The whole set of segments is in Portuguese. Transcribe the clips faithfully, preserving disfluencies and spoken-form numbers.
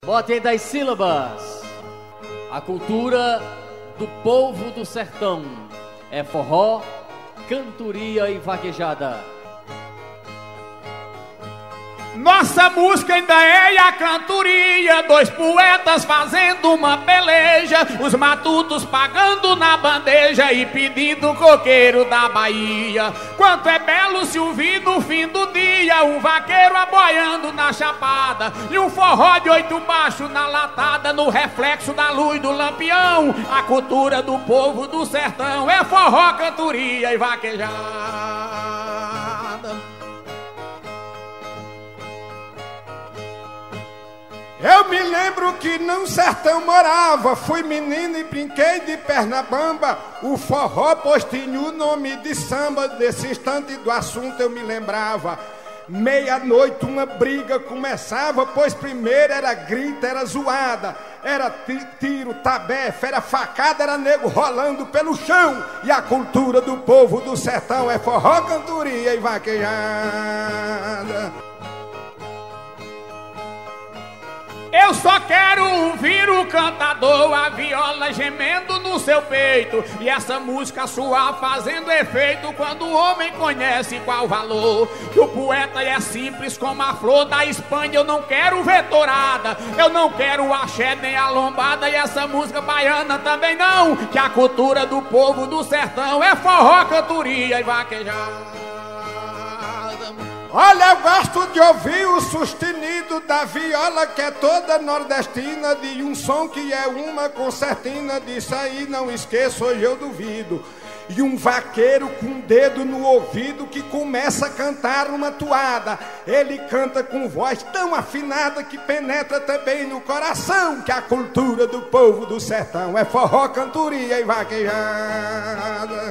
Botem das sílabas. A cultura do povo do sertão é forró, cantoria e vaquejada. Nossa música ainda é a cantoria, dois poetas fazendo uma peleja, os matutos pagando na bandeja e pedindo coqueiro da Bahia. Quanto é belo se ouvir no fim do dia um vaqueiro aboiando na chapada e um forró de oito baixo na latada, no reflexo da luz do lampião. A cultura do povo do sertão é forró, cantoria e vaquejada. Eu me lembro que num sertão morava, fui menino e brinquei de perna bamba. O forró postinho, o nome de samba, desse instante do assunto eu me lembrava. Meia-noite uma briga começava, pois primeiro era grita, era zoada. Era tiro, tabefe, era facada, era nego rolando pelo chão. E a cultura do povo do sertão é forró, cantoria e vaquejada. Eu só quero ouvir o cantador, a viola gemendo no seu peito, e essa música sua fazendo efeito quando o homem conhece qual valor. Que o poeta é simples como a flor da Espanha. Eu não quero ver tourada, eu não quero axé nem a lombada, e essa música baiana também não. Que a cultura do povo do sertão é forró, cantoria e vaquejada. Olha, eu gosto de ouvir o sustenido da viola, que é toda nordestina, de um som que é uma concertina. Disso aí não esqueço, hoje eu duvido. E um vaqueiro com um dedo no ouvido que começa a cantar uma toada. Ele canta com voz tão afinada que penetra também no coração. Que a cultura do povo do sertão é forró, cantoria e vaquejada.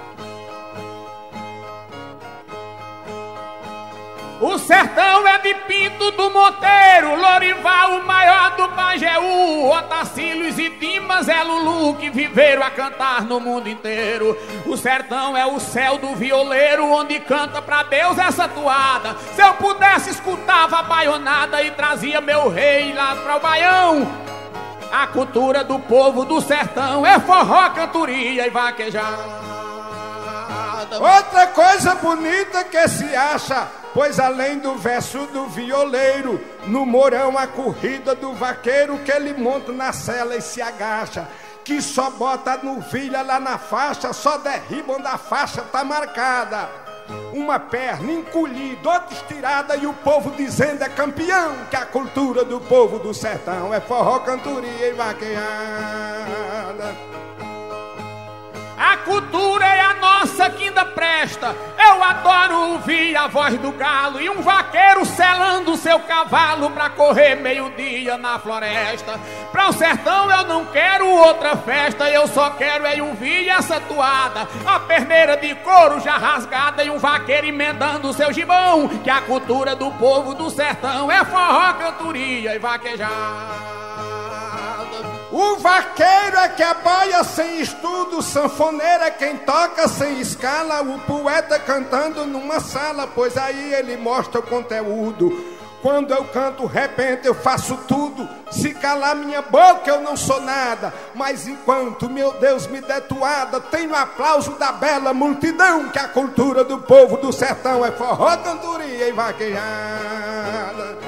O sertão é de Pinto do Monteiro, Lorival o maior do Pajeú, Otacílios e Dimas é Lulu que viveram a cantar no mundo inteiro. O sertão é o céu do violeiro, onde canta pra Deus essa toada. Se eu pudesse escutava a baionada e trazia meu rei lá pra o Baião. A cultura do povo do sertão é forró, cantoria e vaquejada. Outra coisa bonita que se acha, pois além do verso do violeiro, no morão a corrida do vaqueiro, que ele monta na cela e se agacha, que só bota novilha lá na faixa, só derriba onde a faixa tá marcada. Uma perna encolhida, outra estirada, e o povo dizendo é campeão. Que a cultura do povo do sertão é forró, cantoria e vaquejada. A cultura é a nossa que ainda presta. Eu adoro ouvir a voz do galo e um vaqueiro selando seu cavalo pra correr meio-dia na floresta. Pra o sertão eu não quero outra festa, eu só quero é ouvir essa toada. A perneira de couro já rasgada e um vaqueiro emendando seu gibão. Que a cultura do povo do sertão é forró, cantoria e vaquejada. O vaqueiro é que aboia sem estudo, sanfoneiro é quem toca sem escala, o poeta cantando numa sala, pois aí ele mostra o conteúdo. Quando eu canto, repente eu faço tudo, se calar minha boca eu não sou nada, mas enquanto meu Deus me der toada, tenho aplauso da bela multidão. Que a cultura do povo do sertão é forró, cantoria e vaquejada.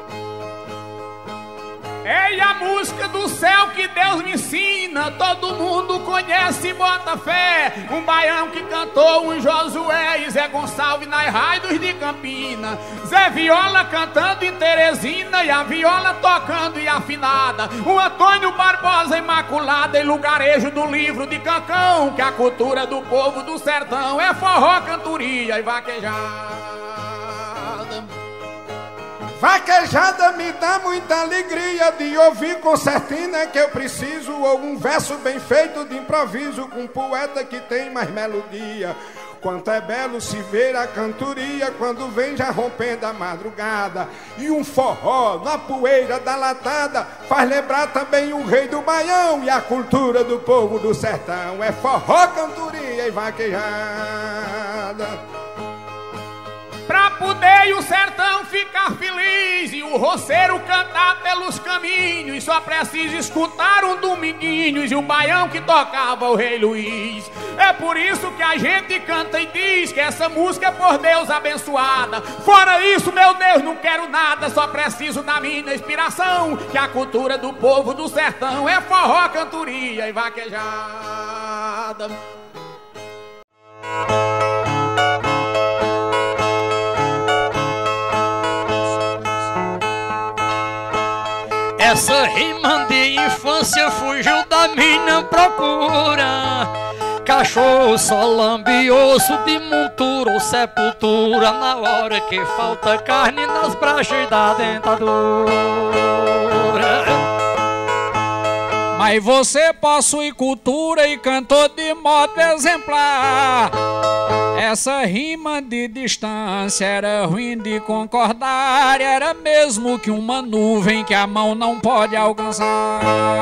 É a música do céu que Deus me ensina, todo mundo conhece e bota fé. Um baião que cantou um Josué e Zé Gonçalves nas raios de Campina. Zé Viola cantando em Teresina e a viola tocando e afinada. O Antônio Barbosa Imaculada em lugarejo do livro de Cancão. Que a cultura do povo do sertão é forró, cantoria e vaquejada. Vaquejada me dá muita alegria de ouvir concertina que eu preciso, ou um verso bem feito de improviso com um poeta que tem mais melodia. Quanto é belo se ver a cantoria quando vem já rompendo a madrugada. E um forró na poeira da latada faz lembrar também o rei do Baião. E a cultura do povo do sertão é forró, cantoria e vaquejada. Pra pra poder o sertão ficar feliz e o roceiro cantar pelos caminhos, só precisa escutar um Dominguinhos e o baião que tocava o Rei Luiz. É por isso que a gente canta e diz que essa música é por Deus abençoada. Fora isso, meu Deus, não quero nada, só preciso da minha inspiração, que a cultura do povo do sertão é forró, cantoria e vaquejada. Essa rima de infância fugiu da minha procura. Cachorro só lambe osso de montura ou sepultura na hora que falta carne nas brachas da dentadura. Mas você possui cultura e cantou de modo exemplar. Essa rima de distância era ruim de concordar, era mesmo que uma nuvem que a mão não pode alcançar.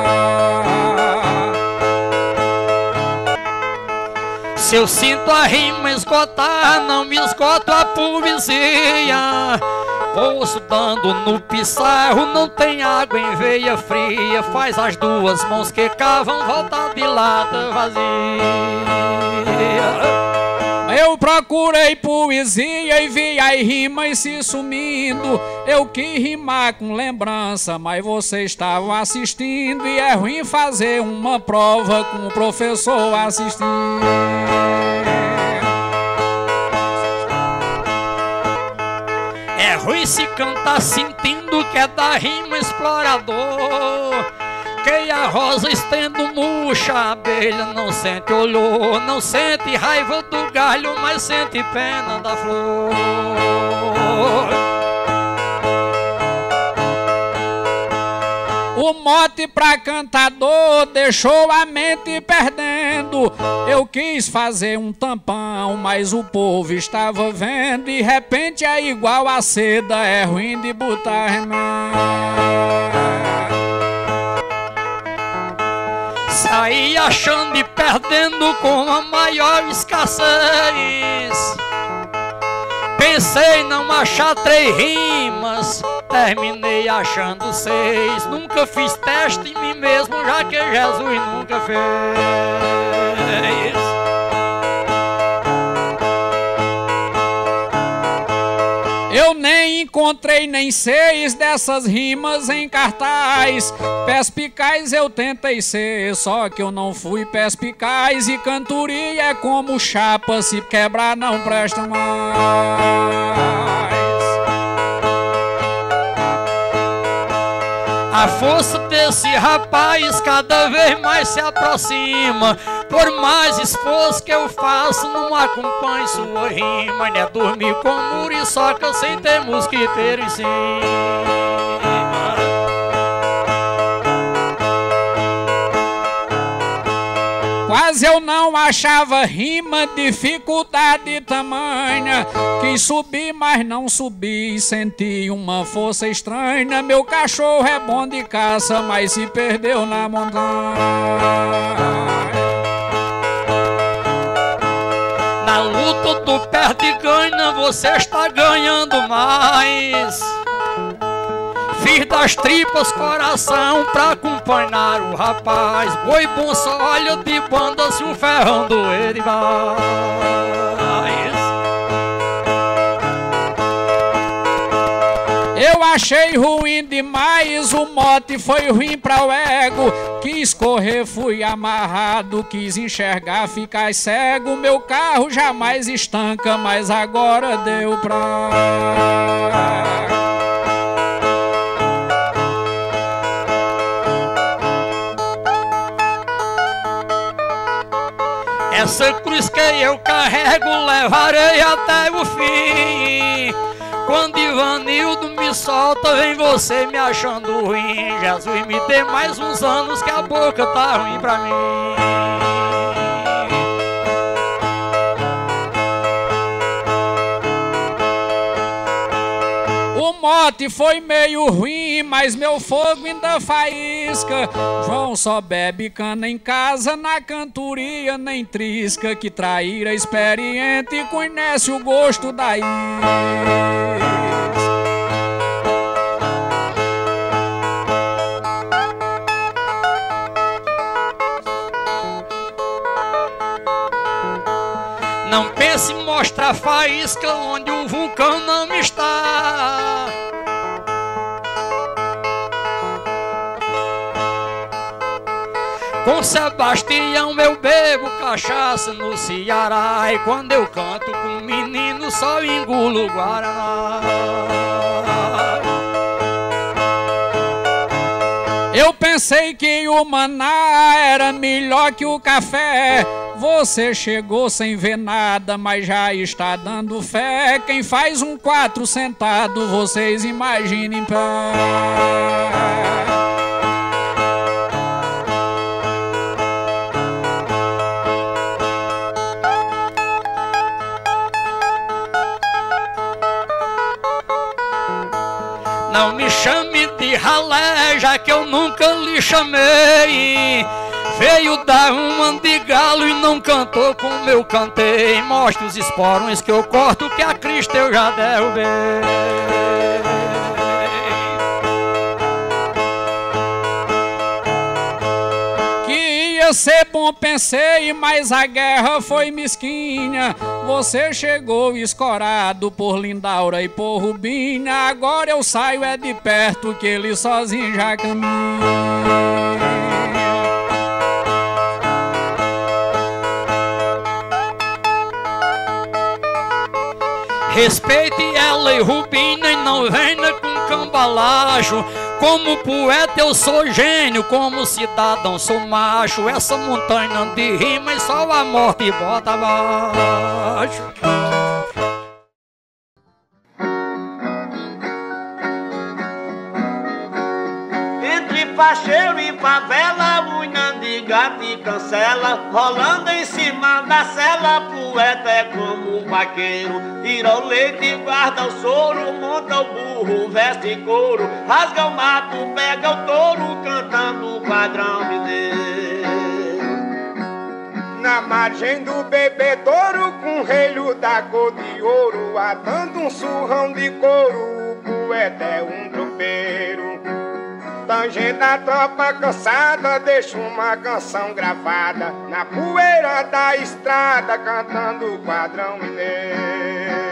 Se eu sinto a rima esgotar, não me esgoto a poesia. Poço dando no pissarro, não tem água em veia fria. Faz as duas mãos que cavam voltar de lata vazia. Eu procurei poesia e vi as rimas se sumindo. Eu quis rimar com lembrança, mas vocês estavam assistindo. E é ruim fazer uma prova com o professor assistindo. É ruim se cantar sentindo que é da rima explorador. Que a rosa estendo murcha, a abelha não sente olor, não sente raiva do galho, mas sente pena da flor. O mote pra cantador deixou a mente perdendo. Eu quis fazer um tampão, mas o povo estava vendo. De repente é igual a seda, é ruim de botar remédio. Saí achando e perdendo com a maior escassez. Pensei não achar três rimas, terminei achando seis. Nunca fiz teste em mim mesmo, já que Jesus nunca fez. Eu nem encontrei nem seis dessas rimas em cartaz. Perspicaz eu tentei ser, só que eu não fui perspicaz. E cantoria é como chapa, se quebrar não presta mais. A força desse rapaz cada vez mais se aproxima. Por mais esforço que eu faço, não acompanho sua rima. Nem é dormir com muriçoca sem ter mosquiteiro em cima. Quase eu não achava rima, dificuldade tamanha. Quis subir, mas não subi, senti uma força estranha. Meu cachorro é bom de caça, mas se perdeu na montanha. Na luta do perde e ganha, você está ganhando mais. Fiz das tripas coração pra acompanhar o rapaz. Boi bom só olha de banda se o ferrão doer demais. Eu achei ruim demais, o mote foi ruim pra o ego. Quis correr, fui amarrado, quis enxergar, ficar cego. Meu carro jamais estanca, mas agora deu pra... Essa cruz que eu carrego levarei até o fim. Quando Ivanildo me solta, vem você me achando ruim. Jesus me dê mais uns anos que a boca tá ruim pra mim. O mote foi meio ruim, bem, mas meu fogo ainda faísca. João só bebe cana em casa, na cantoria nem trisca. Que traíra experiente conhece o gosto da isca. Não pense em mostrar faísca onde o vulcão não está. Com Sebastião eu bebo cachaça no Ceará. E quando eu canto com menino só engulo Guaraná. Eu pensei que o maná era melhor que o café. Você chegou sem ver nada, mas já está dando fé. Quem faz um quatro sentado, vocês imaginem em pé. Não me chame de ralé, já que eu nunca lhe chamei. Veio dar um de galo e não cantou como eu cantei. Mostra os esporões que eu corto, que a crista eu já derrubei. Que ia ser bom, pensei, mas a guerra foi mesquinha. Você chegou escorado por Lindaura e por Rubinha. Agora eu saio é de perto, que ele sozinho já caminha. Respeite ela e Rubina e não venha com cambalacho. Como poeta eu sou gênio, como cidadão sou macho. Essa montanha de rima e só a morte bota abaixo. Entre facheiro e favela, unha de gato e cancela, rolando em cima da cela, poeta é como um vaqueiro. Tira o leite, guarda o soro, monta o burro, veste couro, rasga o mato, pega o touro, cantando o padrão mineiro. Na margem do bebedouro, com relho da cor de ouro, atando um surrão de couro, o poeta é um tropeiro. Tangendo a tropa cansada, deixa uma canção gravada na poeira da estrada, cantando o padrão mineiro.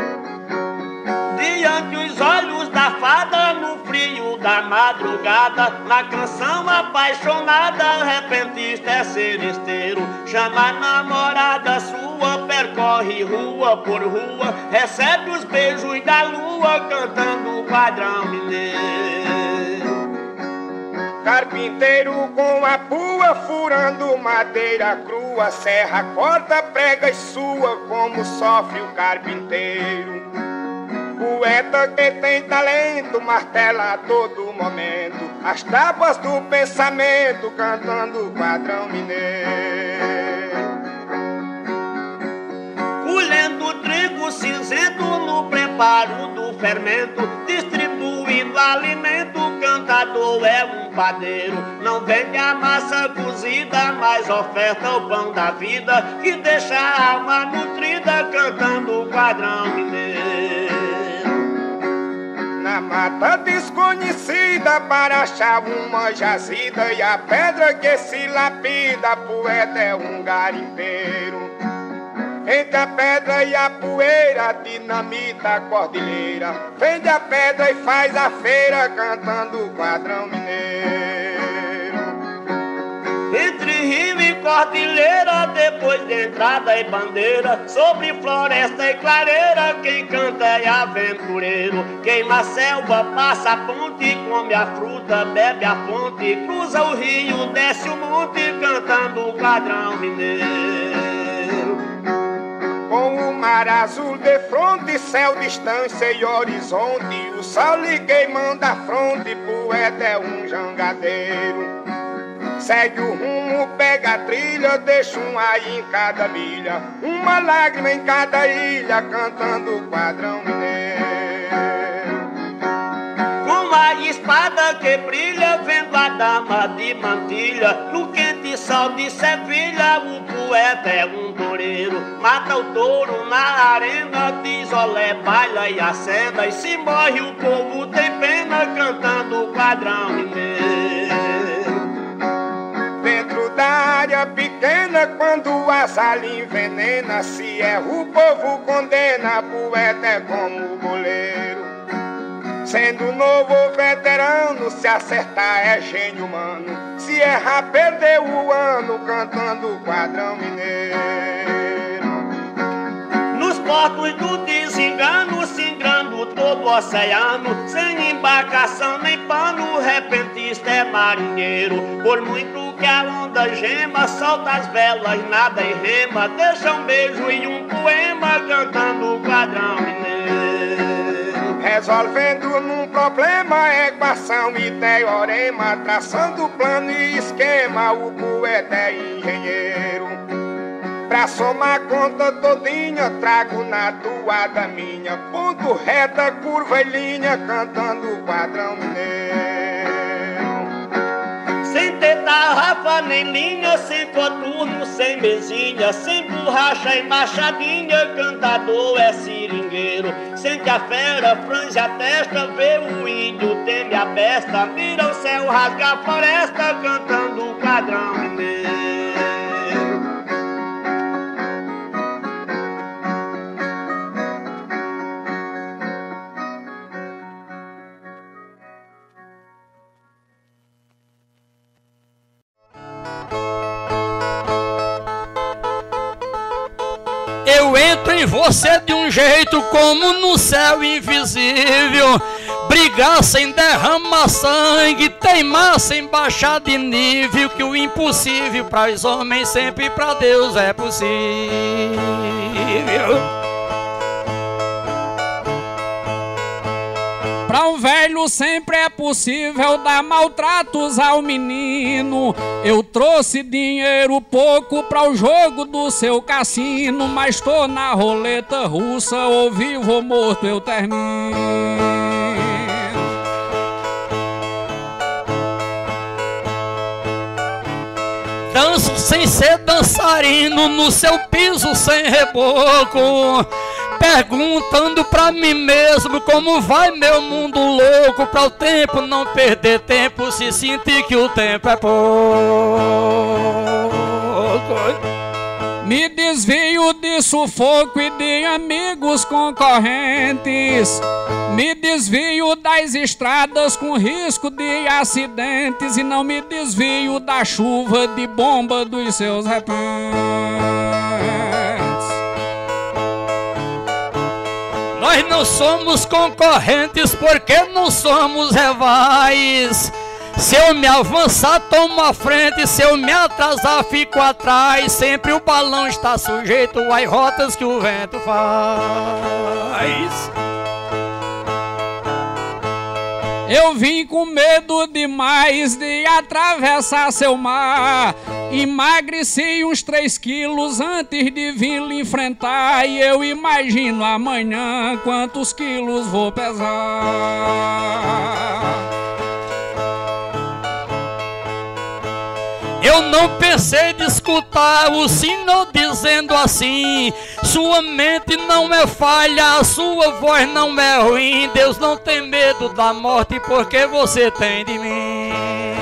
Diante os olhos da fada, no frio da madrugada, na canção apaixonada, repentista é seresteiro. Chama a namorada sua, percorre rua por rua, recebe os beijos da lua, cantando o padrão mineiro. Carpinteiro com a pua, furando madeira crua, serra, corta, prega e sua, como sofre o carpinteiro. Poeta que tem talento, martela a todo momento as tábuas do pensamento, cantando o padrão mineiro. Colhendo trigo cinzento no preparo do fermento, distribuindo alimento, cantador é um padeiro. Não vende a massa cozida, mas oferta o pão da vida, que deixa a alma nutrida, cantando o padrão mineiro. Na mata desconhecida para achar uma jazida, e a pedra que se lapida, poeta é um garimpeiro. Entre a pedra e a poeira, dinamita a cordilheira, vende a pedra e faz a feira, cantando o padrão mineiro. Entre rio e cordilheira, depois de entrada e bandeira, sobre floresta e clareira, quem canta é aventureiro. Queima a selva, passa a ponte, come a fruta, bebe a fonte, cruza o rio, desce o monte, cantando o padrão mineiro. Com o mar azul de fronte, céu, distância e horizonte, o sol lhe queimando a fronte, poeta é um jangadeiro. Segue o rumo, pega a trilha, deixa um aí em cada milha, uma lágrima em cada ilha, cantando o padrão mineiro. Com a espada que brilha, vendo a dama de mantilha. No quente sol de Sevilha, o poeta é um toureiro. Mata o touro na arena, diz olé, baila e acenda. E se morre o povo tem pena, cantando o quadrão mineiro. Dentro da área pequena, quando a sala envenena, se erra o povo condena, poeta é como o goleiro. Sendo novo ou veterano, se acertar é gênio humano, se errar perdeu o ano, cantando o quadrão mineiro. Nos portos do desengano, singrando todo o oceano, sem embarcação nem pano, o repentista é marinheiro. Por muito que a onda gema, solta as velas, nada e rema, deixa um beijo e um poema, cantando o quadrão mineiro. Resolvendo num problema, equação e teorema, traçando plano e esquema, o poeta é engenheiro. Pra somar conta todinha, trago na toada minha, ponto, reta, curva e linha, cantando o quadrão mineiro. Sem ter tarrafa nem linha, sem coturno, sem mesinha, sem borracha e machadinha, cantador é seringueiro. Sente a fera, franze a testa, vê o índio, teme a besta, mira o céu, rasga a floresta, cantando o quadrão mineiro. Eu entro em você de um jeito como no céu invisível. Brigar sem derramar sangue, teimar sem baixar de nível. Que o impossível para os homens sempre para Deus é possível. Pra um velho sempre é possível dar maltratos ao menino. Eu trouxe dinheiro pouco para o jogo do seu cassino, mas tô na roleta russa, ou vivo ou morto eu termino. Danço sem ser dançarino, no seu piso sem reboco, perguntando pra mim mesmo como vai meu mundo louco, pra o tempo não perder tempo, se sentir que o tempo é pouco. Me desvio de sufoco e de amigos concorrentes, me desvio das estradas com risco de acidentes, e não me desvio da chuva de bomba dos seus repentes. Nós não somos concorrentes porque não somos rivais. Se eu me avançar, tomo a frente, se eu me atrasar, fico atrás. Sempre o balão está sujeito às rotas que o vento faz. Eu vim com medo demais de atravessar seu mar, emagreci uns três quilos antes de vir lhe enfrentar, e eu imagino amanhã quantos quilos vou pesar. Eu não pensei de escutar o Senhor dizendo assim: sua mente não é falha, a sua voz não é ruim. Deus não tem medo da morte porque você tem de mim.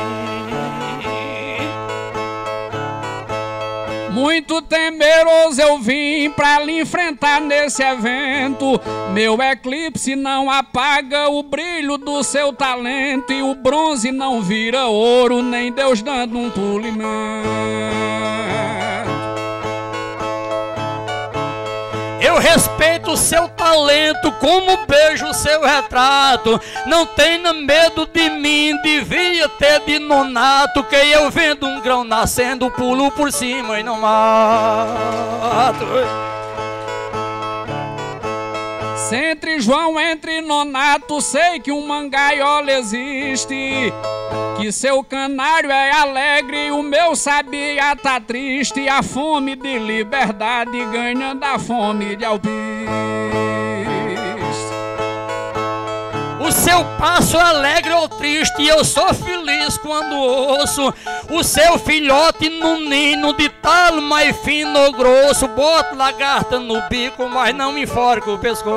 Muito temeroso eu vim pra lhe enfrentar nesse evento. Meu eclipse não apaga o brilho do seu talento, e o bronze não vira ouro, nem Deus dando um polimento. Eu respeito o seu talento, como beijo o seu retrato. Não tenha medo de mim, devia ter de nonato, que eu vendo um grão nascendo, pulo por cima e não mato. Se entre João, entre Nonato, sei que um mangaiola existe, que seu canário é alegre e o meu sabia tá triste. A fome de liberdade ganha da fome de alpiste. O seu passo alegre ou triste, eu sou feliz quando ouço o seu filhote no ninho de talo mais fino ou grosso. Boto lagarta no bico, mas não me enforca o pescoço.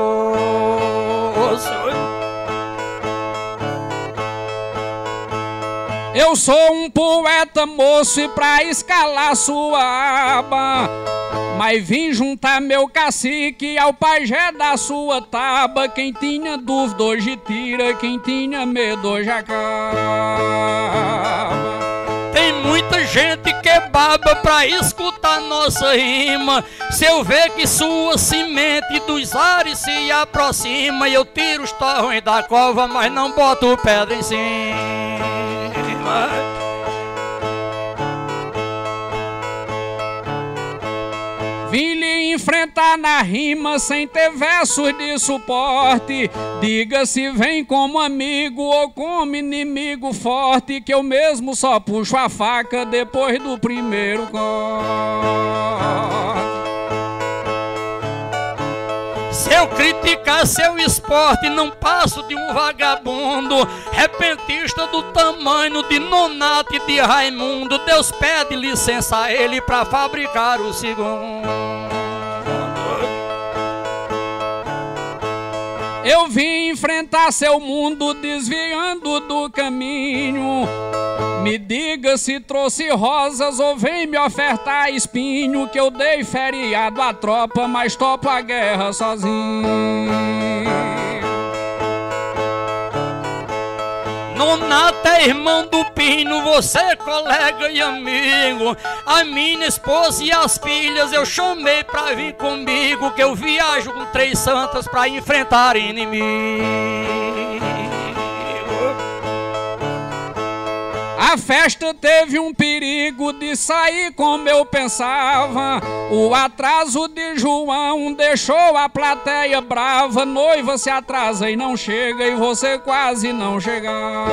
Eu sou um poeta moço e pra escalar sua aba, mas vim juntar meu cacique ao pajé da sua taba. Quem tinha dúvida hoje tira, quem tinha medo hoje acaba. Tem muita gente que baba pra escutar nossa rima. Se eu ver que sua semente dos ares se aproxima, eu tiro os torrões da cova, mas não boto pedra em cima. Vim lhe enfrentar na rima sem ter versos de suporte. Diga se vem como amigo ou como inimigo forte, que eu mesmo só puxo a faca depois do primeiro corte. Se eu criticar seu esporte, não passo de um vagabundo, repentista do tamanho de Nonato e de Raimundo. Deus pede licença a ele pra fabricar o segundo. Eu vim enfrentar seu mundo desviando do caminho. Me diga se trouxe rosas ou vem me ofertar espinho, que eu dei feriado à tropa, mas topo a guerra sozinho. Nonato é irmão do Pino, você é colega e amigo. A minha esposa e as filhas eu chamei pra vir comigo, que eu viajo com três santas pra enfrentar inimigo. A festa teve um perigo de sair como eu pensava. O atraso de João deixou a plateia brava. Noiva se atrasa e não chega, e você quase não chegava.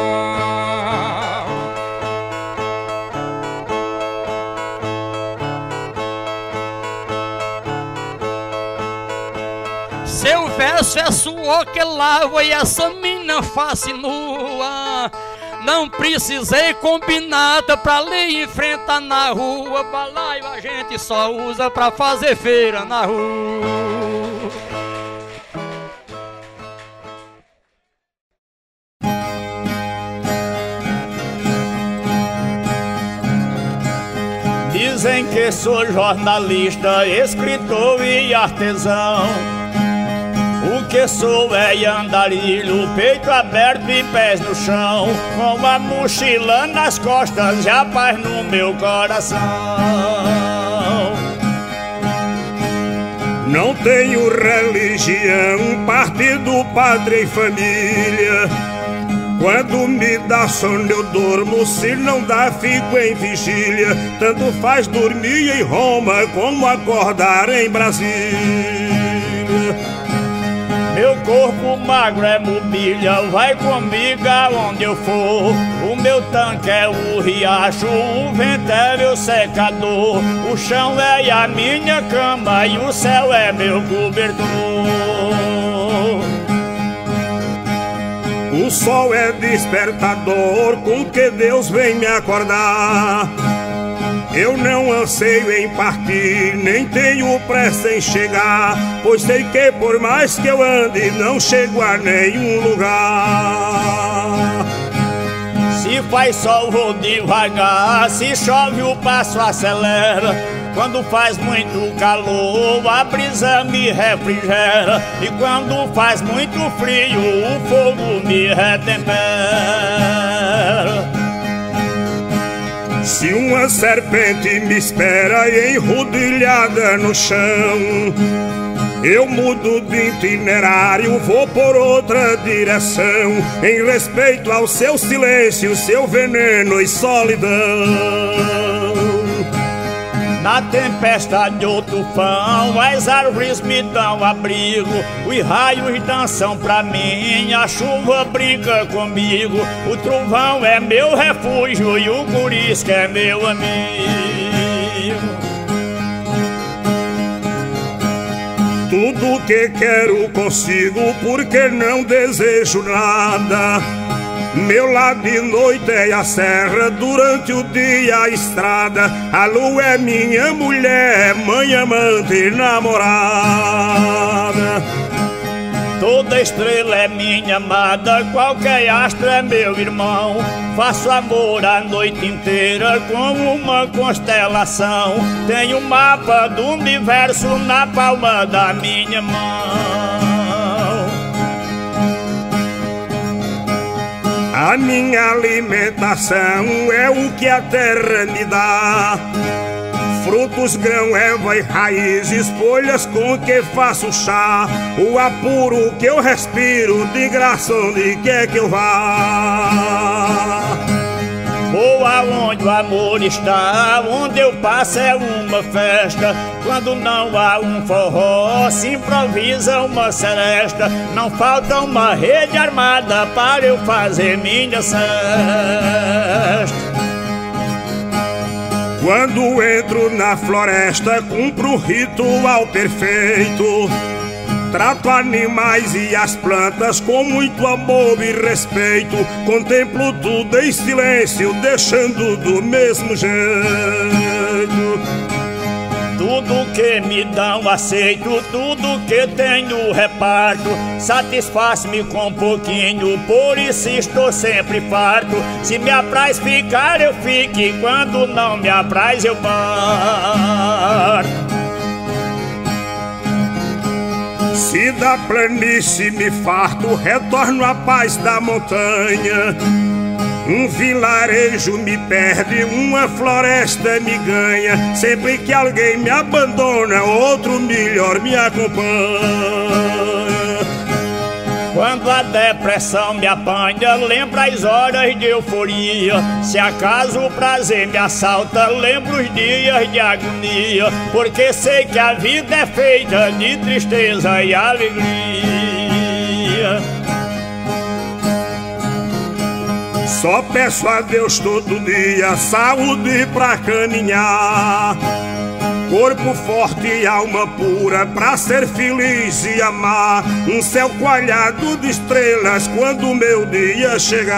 Seu verso é suor que lava e essa mina face nua. Não precisei combinada pra lhe enfrentar na rua. Balaio a gente só usa pra fazer feira na rua. Dizem que sou jornalista, escritor e artesão. O que sou é andarilho, peito aberto e pés no chão, com a mochila nas costas e a paz no meu coração. Não tenho religião, partido, pátria e família. Quando me dá sono eu durmo, se não dá fico em vigília. Tanto faz dormir em Roma como acordar em Brasília. Meu corpo magro é mobília, vai comigo aonde eu for. O meu tanque é o riacho, o vento é meu secador. O chão é a minha cama e o céu é meu cobertor. O sol é despertador com que Deus vem me acordar. Eu não anseio em partir, nem tenho pressa em chegar, pois sei que por mais que eu ande, não chego a nenhum lugar. Se faz sol vou devagar, se chove o passo acelera. Quando faz muito calor, a brisa me refrigera. E quando faz muito frio, o fogo me retempera. Se uma serpente me espera enrodilhada no chão, eu mudo de itinerário, vou por outra direção, em respeito ao seu silêncio, seu veneno e solidão. Na tempestade ou tufão, as árvores me dão abrigo, os raios dançam pra mim, a chuva brinca comigo. O trovão é meu refúgio e o curisca é meu amigo. Tu Tudo que quero consigo, porque não desejo nada. Meu lar de noite é a serra, durante o dia a estrada. A lua é minha mulher, mãe, amante e namorada. Toda estrela é minha amada, qualquer astro é meu irmão. Faço amor a noite inteira como uma constelação. Tenho o mapa do universo na palma da minha mão. A minha alimentação é o que a terra me dá. Frutos, grão, erva e raízes, folhas com que faço chá. O apuro que eu respiro, de graça onde quer que eu vá. Vou aonde o amor está, onde eu passo é uma festa. Quando não há um forró, se improvisa uma seresta. Não falta uma rede armada para eu fazer minha cesta. Quando entro na floresta, cumpro um ritual perfeito. Trato animais e as plantas com muito amor e respeito. Contemplo tudo em silêncio, deixando do mesmo jeito. Tudo que me dão aceito, tudo que tenho reparto. Satisfaz-me com um pouquinho, por isso estou sempre farto. Se me apraz ficar eu fique, quando não me apraz eu parto. Se da planície me farto, retorno à paz da montanha. Um vilarejo me perde, uma floresta me ganha. Sempre que alguém me abandona, outro melhor me acompanha. Quando a depressão me apanha, lembro as horas de euforia. Se acaso o prazer me assalta, lembro os dias de agonia. Porque sei que a vida é feita de tristeza e alegria. Só peço a Deus todo dia saúde pra caminhar, corpo forte e alma pura pra ser feliz e amar. Um céu coalhado de estrelas quando o meu dia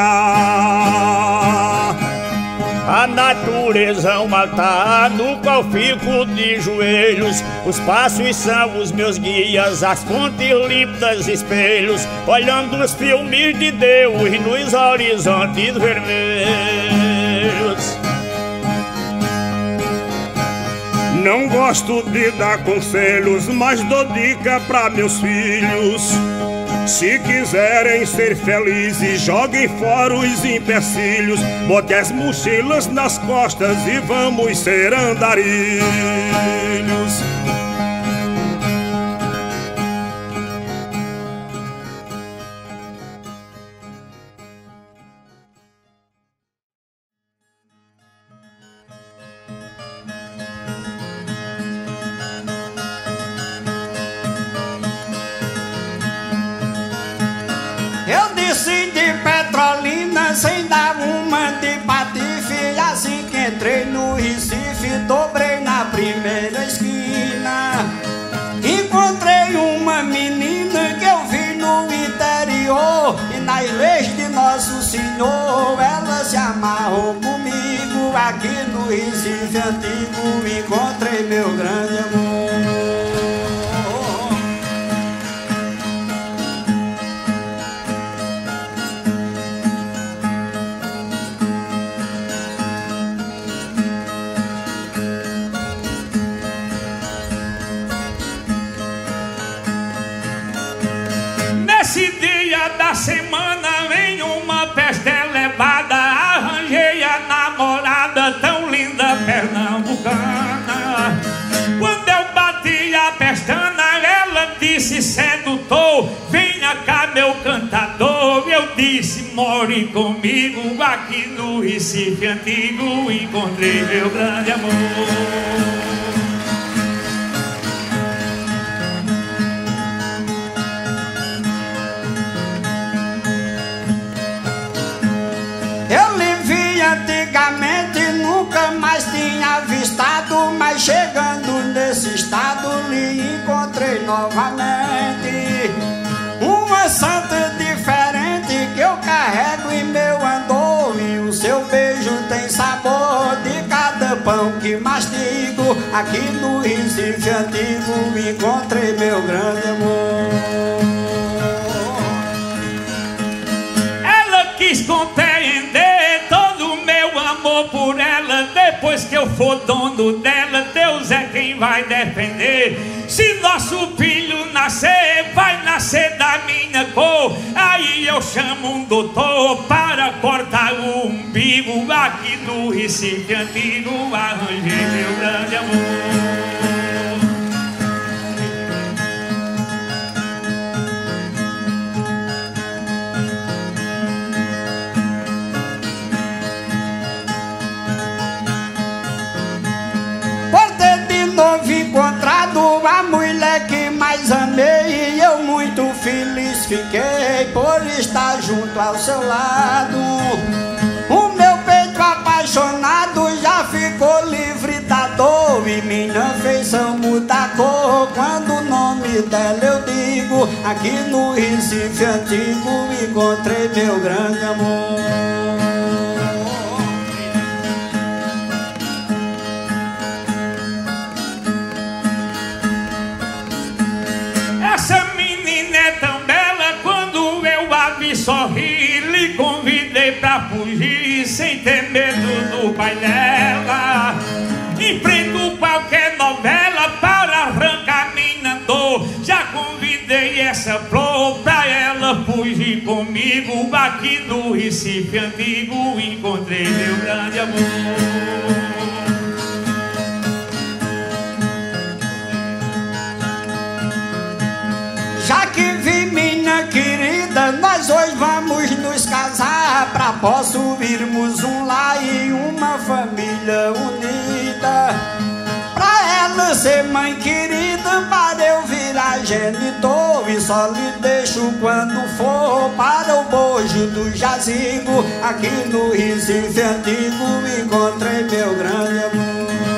chegar. A natureza é um altar no qual fico de joelhos. Os passos são os meus guias, as fontes límpidas espelhos, olhando os filmes de Deus nos horizontes vermelhos. Não gosto de dar conselhos, mas dou dica pra meus filhos. Se quiserem ser felizes, joguem fora os empecilhos. Bote as mochilas nas costas e vamos ser andarilhos. Eu desci de Petrolina sem dar uma de patife. Assim que entrei no Recife, dobrei na primeira esquina. Encontrei uma menina que eu vi no interior, e na igreja de Nosso Senhor ela se amarrou comigo. Aqui no Recife antigo encontrei meu grande amor. Nesse dia da semana vem uma festa elevada. Arranjei a namorada tão linda pernambucana. Quando eu bati a pestana, ela disse: sedutor, venha cá meu cantador. Eu disse: more comigo. Aqui no Recife antigo encontrei meu grande amor. Eu lhe vi antigamente, nunca mais tinha avistado, mas chegando nesse estado lhe encontrei novamente. Uma santa diferente que eu carrego em meu andor, e o seu beijo tem sabor de cada pão que mastigo. Aqui no Recife antigo encontrei meu grande amor. Ela quis compreender todo o meu amor por ela. Depois que eu for dono dela, Deus é quem vai defender. Se nosso filho nascer, vai nascer da minha cor. Aí eu chamo um doutor para cortar o umbigo. Aqui no Recife antigo arranjei meu grande amor. Encontrado a mulher que mais amei, e eu muito feliz fiquei por estar junto ao seu lado. O meu peito apaixonado já ficou livre da dor, e minha feição muda a cor quando o nome dela eu digo. Aqui no Recife antigo encontrei meu grande amor. Essa menina é tão bela, quando eu a vi sorrir, lhe convidei pra fugir sem ter medo do pai dela. Enfrento qualquer novela para arrancar minha dor. Já convidei essa flor pra ela fugir comigo. Aqui no Recife antigo encontrei meu grande amor. Já que vi minha querida, nós hoje vamos nos casar, pra possuirmos um lar e uma família unida. Pra ela ser mãe querida, para eu virar genitor, e só lhe deixo quando for para o bojo do jazigo. Aqui no Recife antigo encontrei meu grande amor.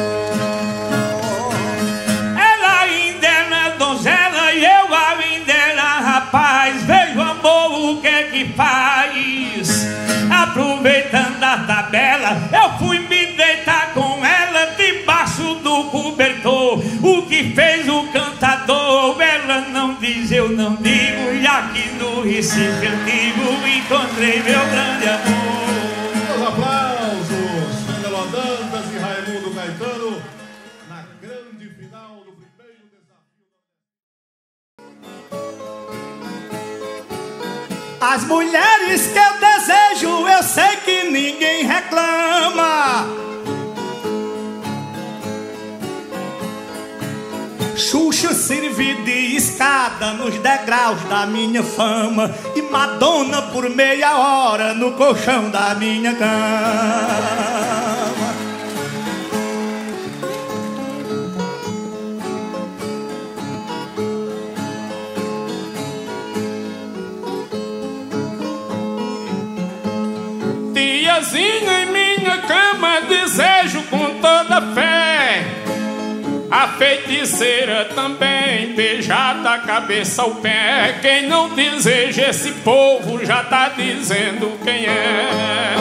Rapaz, veja o amor, o que é que faz. Aproveitando a tabela, eu fui me deitar com ela debaixo do cobertor. O que fez o cantador, ela não diz, eu não digo. E aqui no Recife antigo encontrei meu grande amor. Os aplausos, Angelo Dantas e Raimundo Caetano na grande final do primeiro desafio. As mulheres que eu desejo, eu sei que ninguém reclama. Xuxa serve de escada nos degraus da minha fama, e Madonna por meia hora no colchão da minha cama. Tiazinha em minha cama, desejo com toda fé. A feiticeira também, beijar da cabeça ao pé. Quem não deseja esse povo já tá dizendo quem é.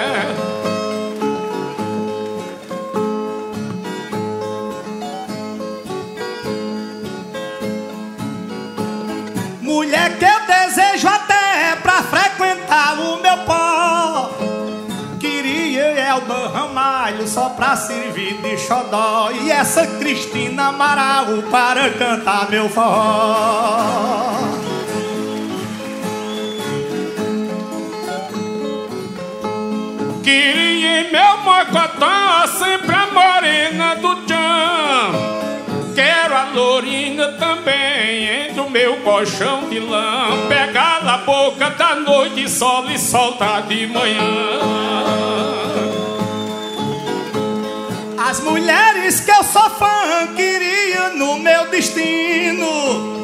Mulher que eu desejo até pra frequentar o meu pó. Queria Elba Ramalho só pra servir de xodó, e essa Cristina Amaral para cantar meu forró. Queria em meu mocotó sempre a morena do tchan. Quero a lourinha também entre o meu colchão de lã. Pegar na boca da noite, sol e soltar de manhã. As mulheres que eu sou fã queria no meu destino.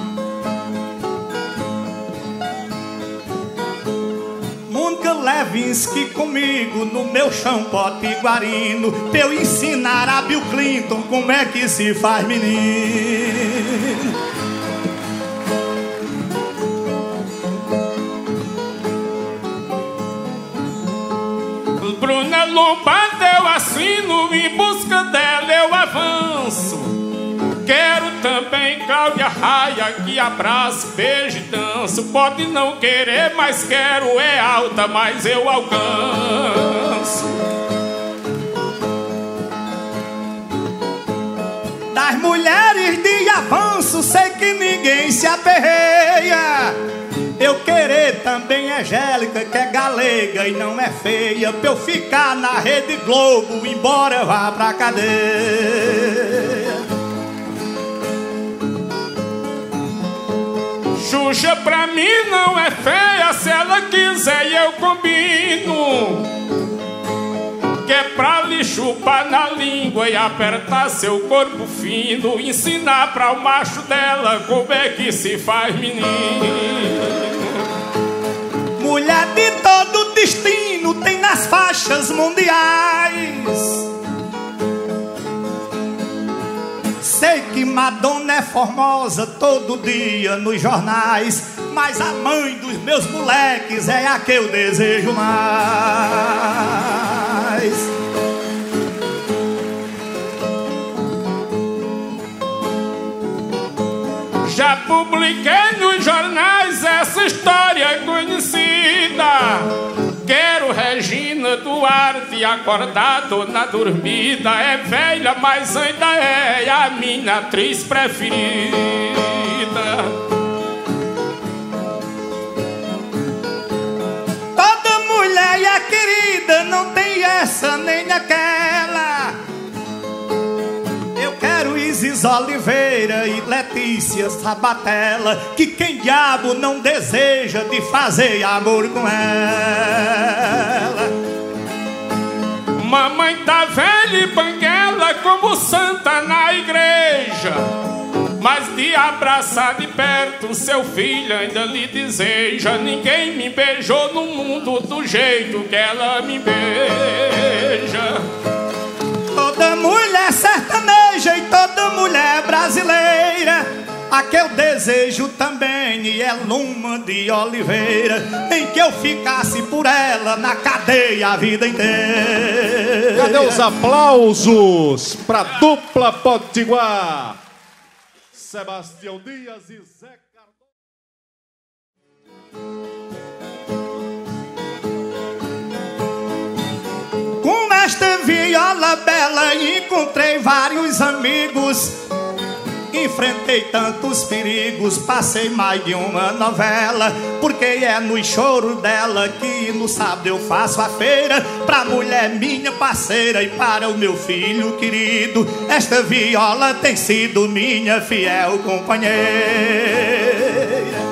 Mônica leve em moleques que comigo no meu chão potiguarino, pra eu ensinar a Bill Clinton como é que se faz menino. Bruna Lombada eu assino, em busca dela eu avanço. Quero também Cláudia Raia, que abraço, beijo e danço. Pode não querer, mas quero, é alta, mas eu alcanço. Das mulheres de avanço, sei que ninguém se aperreia. Eu querer também Angélica, que é galega e não é feia, pra eu ficar na Rede Globo, embora eu vá pra cadeia. Xuxa pra mim não é feia, se ela quiser eu combino. Que é pra lhe chupar na língua e apertar seu corpo fino, ensinar pra o macho dela como é que se faz menino. Mulher de todo destino tem nas faixas mundiais. Sei que Madonna é formosa todo dia nos jornais, mas a mãe dos meus moleques é a que eu desejo mais. Já publiquei nos jornais essa história conhecida. Quero Regina Duarte acordado na dormida. É velha, mas ainda é a minha atriz preferida. Toda mulher é querida, não tem essa nem aquela. Eu quero Isis Oliveira e Letícia Sabatella, que quem diabo não deseja de fazer amor com ela. Mamãe tá velha e banguela como santa na igreja, mas de abraçar de perto seu filho ainda lhe deseja. Ninguém me beijou no mundo do jeito que ela me beija. Toda mulher sertaneja e toda mulher brasileira, a que eu desejo também e é Luma de Oliveira, nem que eu ficasse por ela na cadeia a vida inteira. Cadê os aplausos pra dupla Potiguar? Sebastião Dias e Zé Cardoso. Com esta viola bela encontrei vários amigos, enfrentei tantos perigos, passei mais de uma novela, porque é no choro dela que no sábado eu faço a feira, pra mulher minha parceira e para o meu filho querido. Esta viola tem sido minha fiel companheira.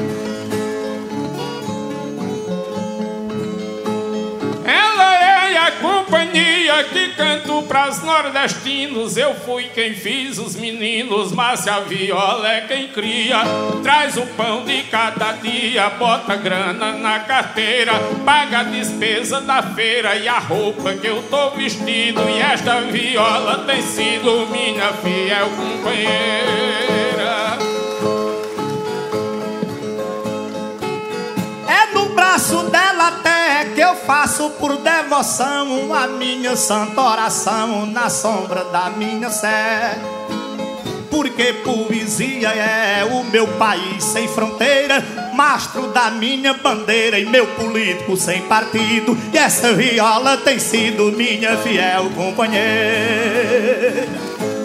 Companhia que canto pras nordestinos, eu fui quem fiz os meninos, mas a viola é quem cria. Traz o pão de cada dia, bota grana na carteira, paga a despesa da feira e a roupa que eu tô vestido. E esta viola tem sido minha fiel companheira. É no braço dela até que eu faço por devoção a minha santa oração na sombra da minha sé. Porque poesia é o meu país sem fronteira, mastro da minha bandeira e meu político sem partido. E essa viola tem sido minha fiel companheira.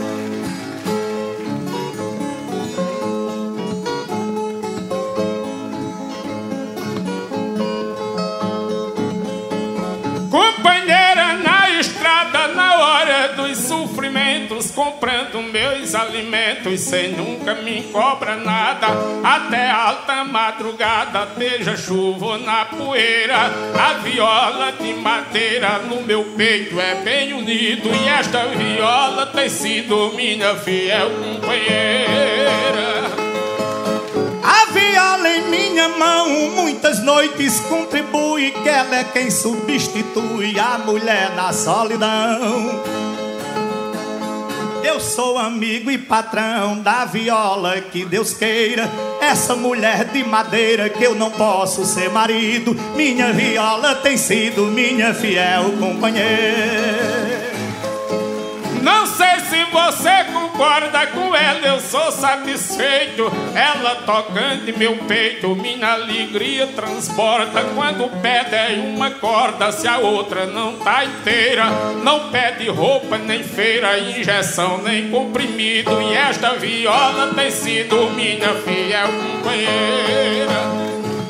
Companheira na estrada, na hora dos sofrimentos, comprando meus alimentos, sem nunca me cobra nada. Até alta madrugada, esteja chuva ou na poeira, a viola de madeira no meu peito é bem unido. E esta viola tem sido minha fiel companheira. A viola em minha minha mão muitas noites contribui, que ela é quem substitui a mulher na solidão. Eu sou amigo e patrão da viola, que Deus queira, essa mulher de madeira que eu não posso ser marido. Minha viola tem sido minha fiel companheira. Não sei se você concorda com ela, eu sou satisfeito. Ela tocando em meu peito, minha alegria transporta. Quando pede uma corda, se a outra não tá inteira, não pede roupa nem feira, injeção nem comprimido. E esta viola tem sido minha fiel companheira.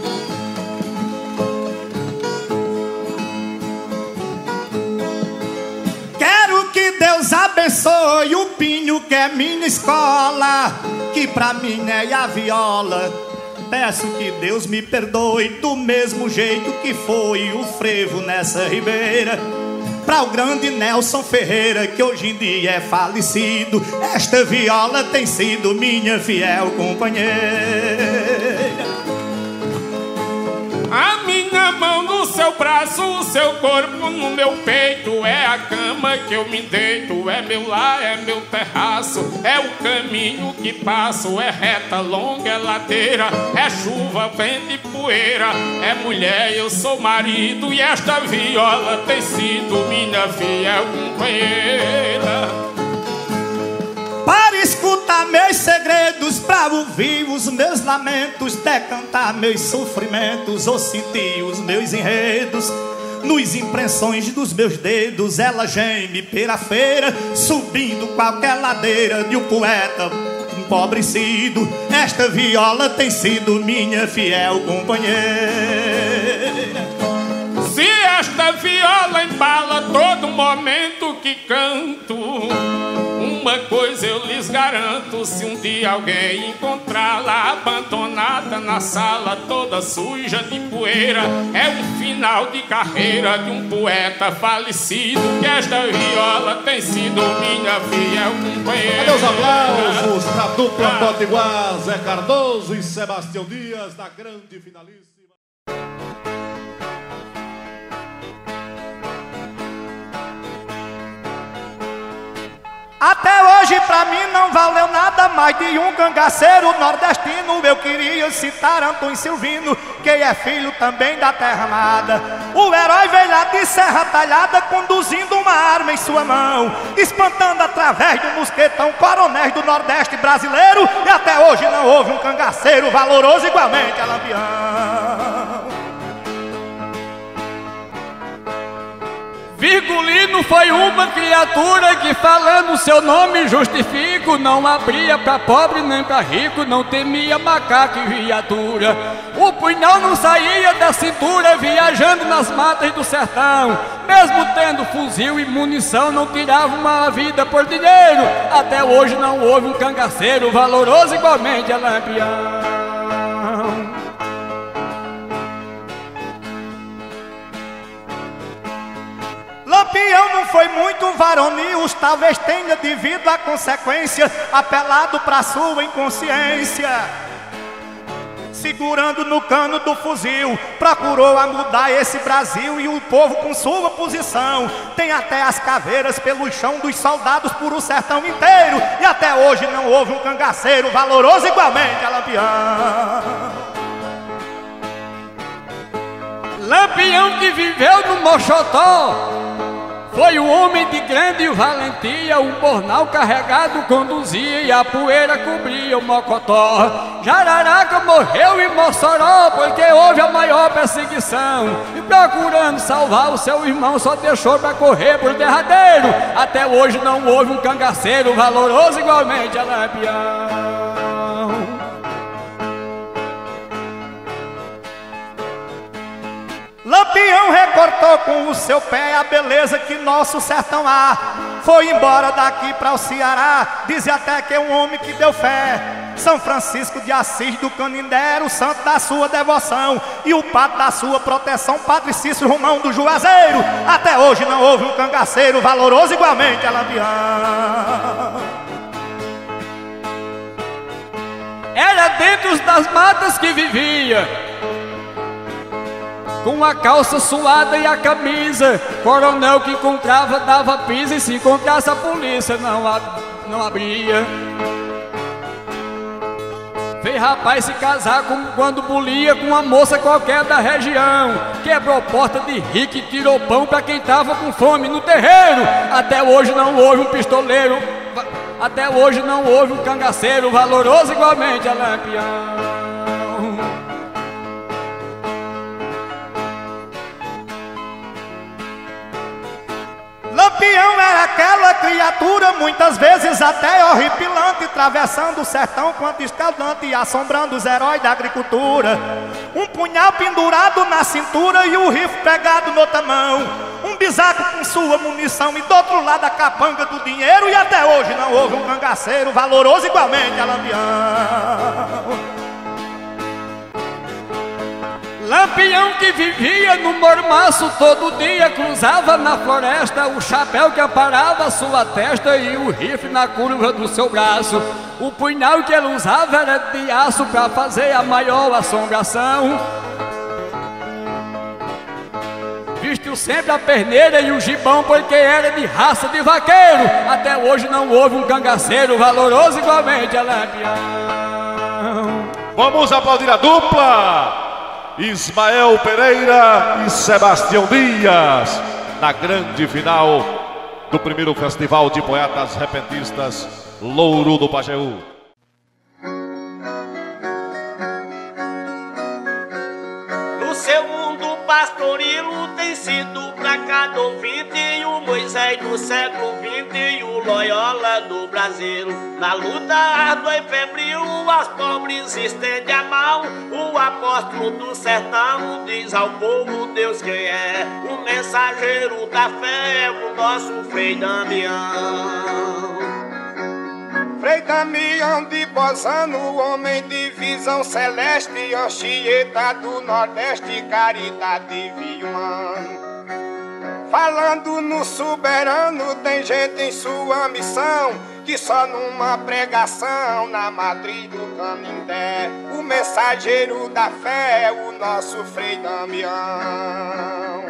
Quero que Deus abençoe o Pinho, que é minha escola, que pra mim é a viola. Peço que Deus me perdoe do mesmo jeito que foi o frevo nessa ribeira. Pra o grande Nelson Ferreira, que hoje em dia é falecido, esta viola tem sido minha fiel companheira. A minha mão no seu braço, o seu corpo no meu peito, é a cama que eu me deito, é meu lar, é meu terraço, é o caminho que passo, é reta, longa, é ladeira, é chuva, vento e poeira, é mulher, eu sou marido, e esta viola tem sido minha fiel companheira. Para escutar meus segredos, pra ouvir os meus lamentos, decantar meus sofrimentos ou sentir os meus enredos. Nos impressões dos meus dedos ela geme pela feira, subindo qualquer ladeira de um poeta empobrecido. Esta viola tem sido minha fiel companheira. Se esta viola embala todo momento que canto, uma coisa eu lhes garanto: se um dia alguém encontrá-la abandonada na sala, toda suja de poeira, é um final de carreira de um poeta falecido, que esta viola tem sido minha fiel companheira. Adeus, aplausos para a dupla Potiguar, Zé Cardoso e Sebastião Dias, da grande finalíssima. Até hoje pra mim não valeu nada mais de um cangaceiro nordestino. Eu queria citar Antônio Silvino, que é filho também da terra amada. O herói veio lá de Serra Talhada, conduzindo uma arma em sua mão, espantando através do mosquetão coronéis do Nordeste brasileiro. E até hoje não houve um cangaceiro valoroso igualmente a Lampião. Virgulino foi uma criatura que, falando seu nome, justifico, não abria pra pobre nem pra rico, não temia macaco e viatura. O punhal não saía da cintura, viajando nas matas do sertão. Mesmo tendo fuzil e munição, não tirava uma vida por dinheiro. Até hoje não houve um cangaceiro valoroso igualmente a Lampião. Lampião não foi muito varonil, talvez tenha devido à consequência, apelado pra sua inconsciência. Segurando no cano do fuzil, procurou a mudar esse Brasil e o povo com sua posição. Tem até as caveiras pelo chão dos soldados por o sertão inteiro. E até hoje não houve um cangaceiro valoroso igualmente a Lampião. Lampião que viveu no Moxotó foi um homem de grande valentia, um bornal carregado conduzia e a poeira cobria o Mocotó. Jararaca morreu em Mossoró porque houve a maior perseguição, e procurando salvar o seu irmão só deixou pra correr por derradeiro. Até hoje não houve um cangaceiro valoroso igualmente a Lampião. Lampião recortou com o seu pé a beleza que nosso sertão há. Foi embora daqui para o Ceará, dizia até que é um homem que deu fé. São Francisco de Assis do Canindé, o santo da sua devoção, e o padre da sua proteção, Padre Cícero Romão do Juazeiro. Até hoje não houve um cangaceiro valoroso igualmente a Lampião. Era dentro das matas que vivia, com a calça suada e a camisa. Coronel que encontrava dava pisa, e se encontrasse a polícia não, ab não abria. Fez rapaz se casar com, quando bulia com uma moça qualquer da região. Quebrou porta de rico e tirou pão pra quem tava com fome no terreiro. Até hoje não houve um pistoleiro, até hoje não houve um cangaceiro valoroso igualmente a Lampião. Lampião era aquela criatura, muitas vezes até horripilante, atravessando o sertão quanto escaldante e assombrando os heróis da agricultura. Um punhal pendurado na cintura e o rifle pegado noutra mão. Um bisaco com sua munição e do outro lado a capanga do dinheiro. E até hoje não houve um cangaceiro valoroso igualmente a Lampião. Lampião que vivia no mormaço, todo dia cruzava na floresta, o chapéu que aparava sua testa e o rifle na curva do seu braço. O punhal que ele usava era de aço para fazer a maior assombração. Vestiu sempre a perneira e o gibão porque era de raça de vaqueiro. Até hoje não houve um cangaceiro valoroso igualmente a Lampião. Vamos aplaudir a dupla Ismael Pereira e Sebastião Dias, na grande final do primeiro Festival de Poetas Repentistas Louro do Pajeú. No seu mundo pastoril tem sido pra cada ouvinte o Moisés do século vinte e o Loyola do Brasil. Na luta árdua e febril, aos pobres estende a mão. O apóstolo do sertão diz ao povo Deus quem é. O mensageiro da fé é o nosso Frei Damião. Frei Damião de Bozano, homem de visão celeste, Anchieta do Nordeste, caridade viuano. Falando no soberano, tem gente em sua missão que só numa pregação na matriz do Canindé. O mensageiro da fé é o nosso Frei Damião.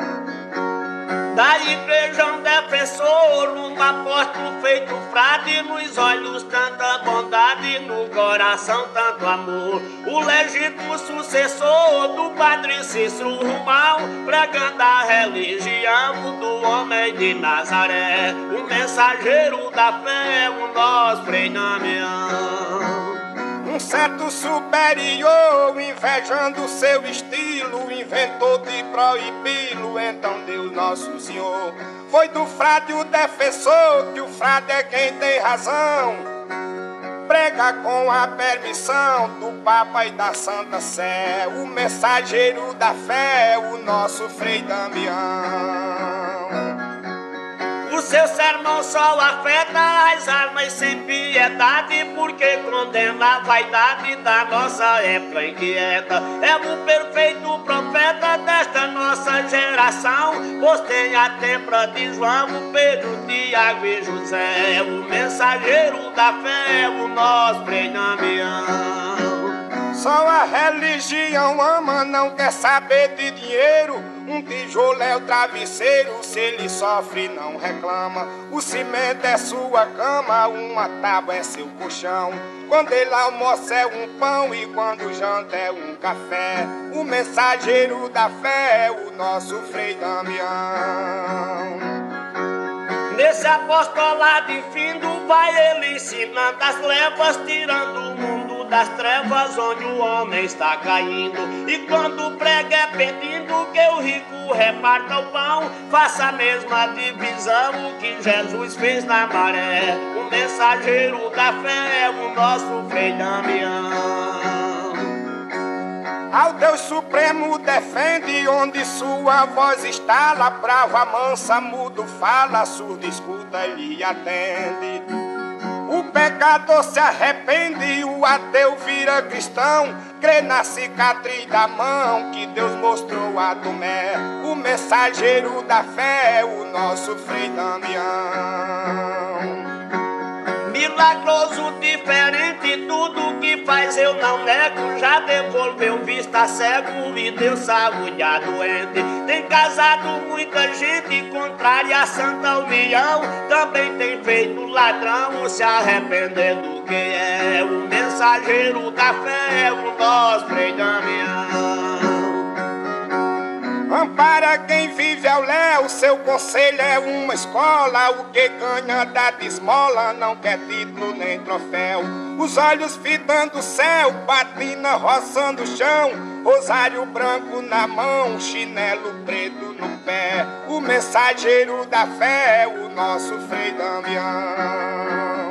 Da igreja um defensor, um apóstolo feito frade, nos olhos tanta bondade, no coração tanto amor. O legítimo sucessor do padre Cícero Romão, pregando a religião do homem de Nazaré. O mensageiro da fé, o nosso Frei Damião. Um certo superior, invejando seu estilo, inventou de proibi-lo, então Deus Nosso Senhor. Foi do frade o defensor, que o frade é quem tem razão. Prega com a permissão do Papa e da Santa Sé. O mensageiro da fé é o nosso Frei Damião. O seu sermão só afeta as almas sem piedade, porque condena a vaidade da nossa época inquieta. É o perfeito profeta desta nossa geração, pois tem a tempra de João, Pedro, Tiago e José. O mensageiro da fé é o nosso Frei Damião. Só a religião ama, não quer saber de dinheiro. Um tijolo é o travesseiro, se ele sofre não reclama. O cimento é sua cama, uma tábua é seu colchão. Quando ele almoça é um pão e quando janta é um café. O mensageiro da fé é o nosso Frei Damião. Nesse apostolado infindo vai ele ensinando as levas, tirando o mundo das trevas onde o homem está caindo. E quando prega é pedindo que o rico reparta o pão, faça a mesma divisão que Jesus fez na maré. O mensageiro da fé é o nosso Frei Damião. Ao Deus Supremo defende onde sua voz estala, brava, mansa, mudo fala, surdo escuta, ele atende. O pecador se arrepende, o ateu vira cristão, crê na cicatriz da mão que Deus mostrou a Tomé. O mensageiro da fé é o nosso Frei Damião. Milagroso, diferente, tudo que faz eu não nego. Já devolveu vista cego e deu saúde a doente. Tem casado muita gente contrária à Santa União. Também tem feito ladrão se arrependendo do que é. O mensageiro da fé é o nosso Frei Damião. Ampara quem vive ao léu, seu conselho é uma escola. O que ganha dá de esmola, não quer título nem troféu. Os olhos fitando o céu, batina roçando o chão. Rosário branco na mão, chinelo preto no pé. O mensageiro da fé é o nosso Frei Damião.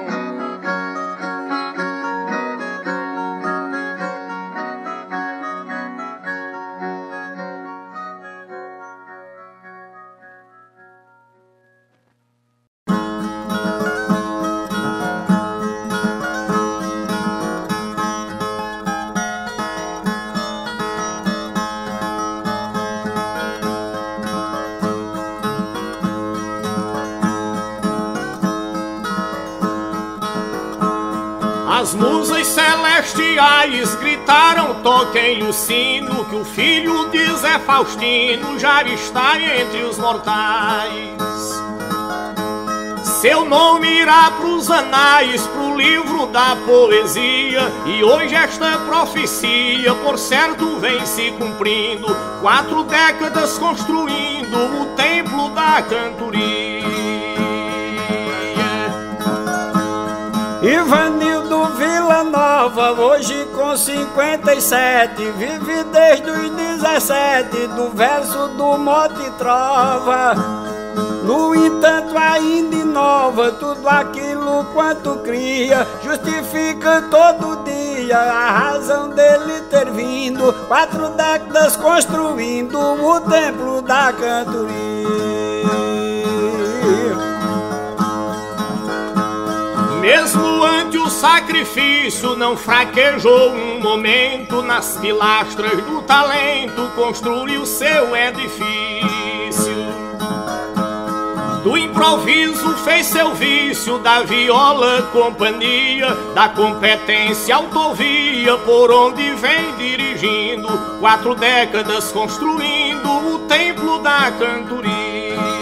As musas celestiais gritaram, toquem o sino, que o filho de Zé Faustino já está entre os mortais. Seu nome irá pros anais, pro livro da poesia, e hoje esta profecia, por certo, vem se cumprindo. Quatro décadas construindo o templo da cantoria. Ivanildo Vila Nova, hoje com cinquenta e sete, vive desde os dezessete do verso do mote trova. No entanto ainda inova tudo aquilo quanto cria, justifica todo dia a razão dele ter vindo. Quatro décadas construindo o templo da cantoria. Mesmo ante o sacrifício, não fraquejou um momento. Nas pilastras do talento construiu seu edifício. Do improviso fez seu vício, da viola companhia, da competência autovia, por onde vem dirigindo. Quatro décadas construindo o templo da cantoria.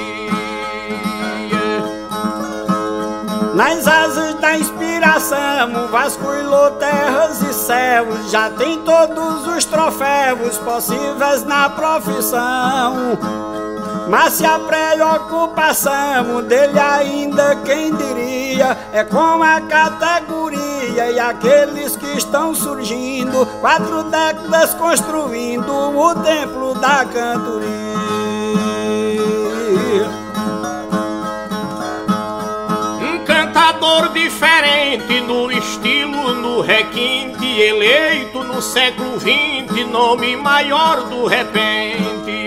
Nas asas da inspiração vasculhou terras e céus, já tem todos os troféus possíveis na profissão. Mas se a preocupação dele ainda, quem diria, é com a categoria e aqueles que estão surgindo. Quatro décadas construindo o templo da cantoria. Diferente no estilo, no requinte, eleito no século vinte, nome maior do repente.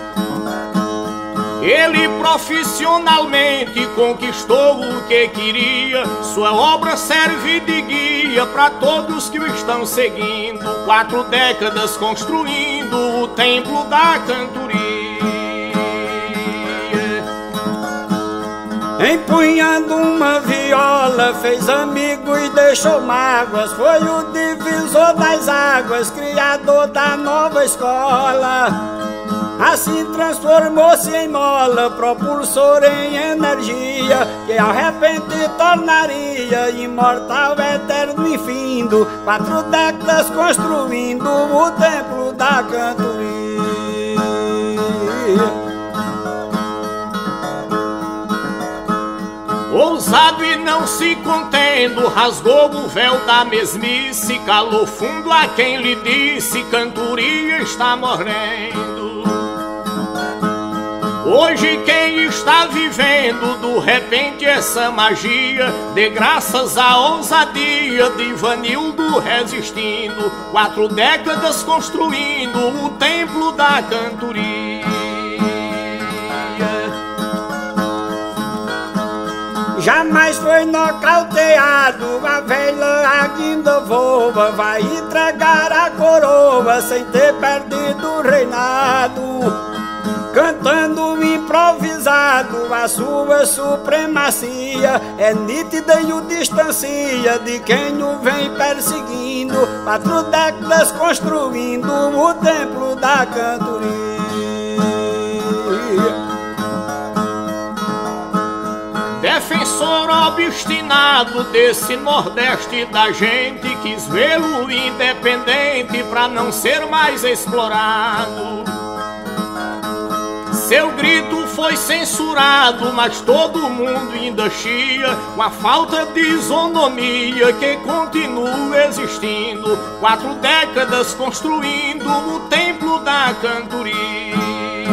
Ele profissionalmente conquistou o que queria, sua obra serve de guia para todos que o estão seguindo. Quatro décadas construindo o templo da cantoria. Empunhando uma viola, fez amigos e deixou mágoas. Foi o divisor das águas, criador da nova escola. Assim transformou-se em mola, propulsor em energia, que ao repente tornaria imortal, eterno e findo. Quatro décadas construindo o templo da cantoria. Ousado e não se contendo, rasgou o véu da mesmice, calou fundo a quem lhe disse, cantoria está morrendo. Hoje quem está vivendo do repente essa magia, dê graças à ousadia de Ivanildo resistindo. Quatro décadas construindo o templo da cantoria. Jamais foi nocauteado, a velha ainda voa, vai entregar a coroa sem ter perdido o reinado. Cantando improvisado provado a sua supremacia, é nítida e o distancia de quem o vem perseguindo. Quatro décadas construindo o templo da cantoria. Defensor obstinado desse Nordeste da gente, quis vê-lo independente pra não ser mais explorado. Seu grito foi censurado, mas todo mundo ainda chia com a falta de isonomia que continua existindo. Quatro décadas construindo o templo da cantoria.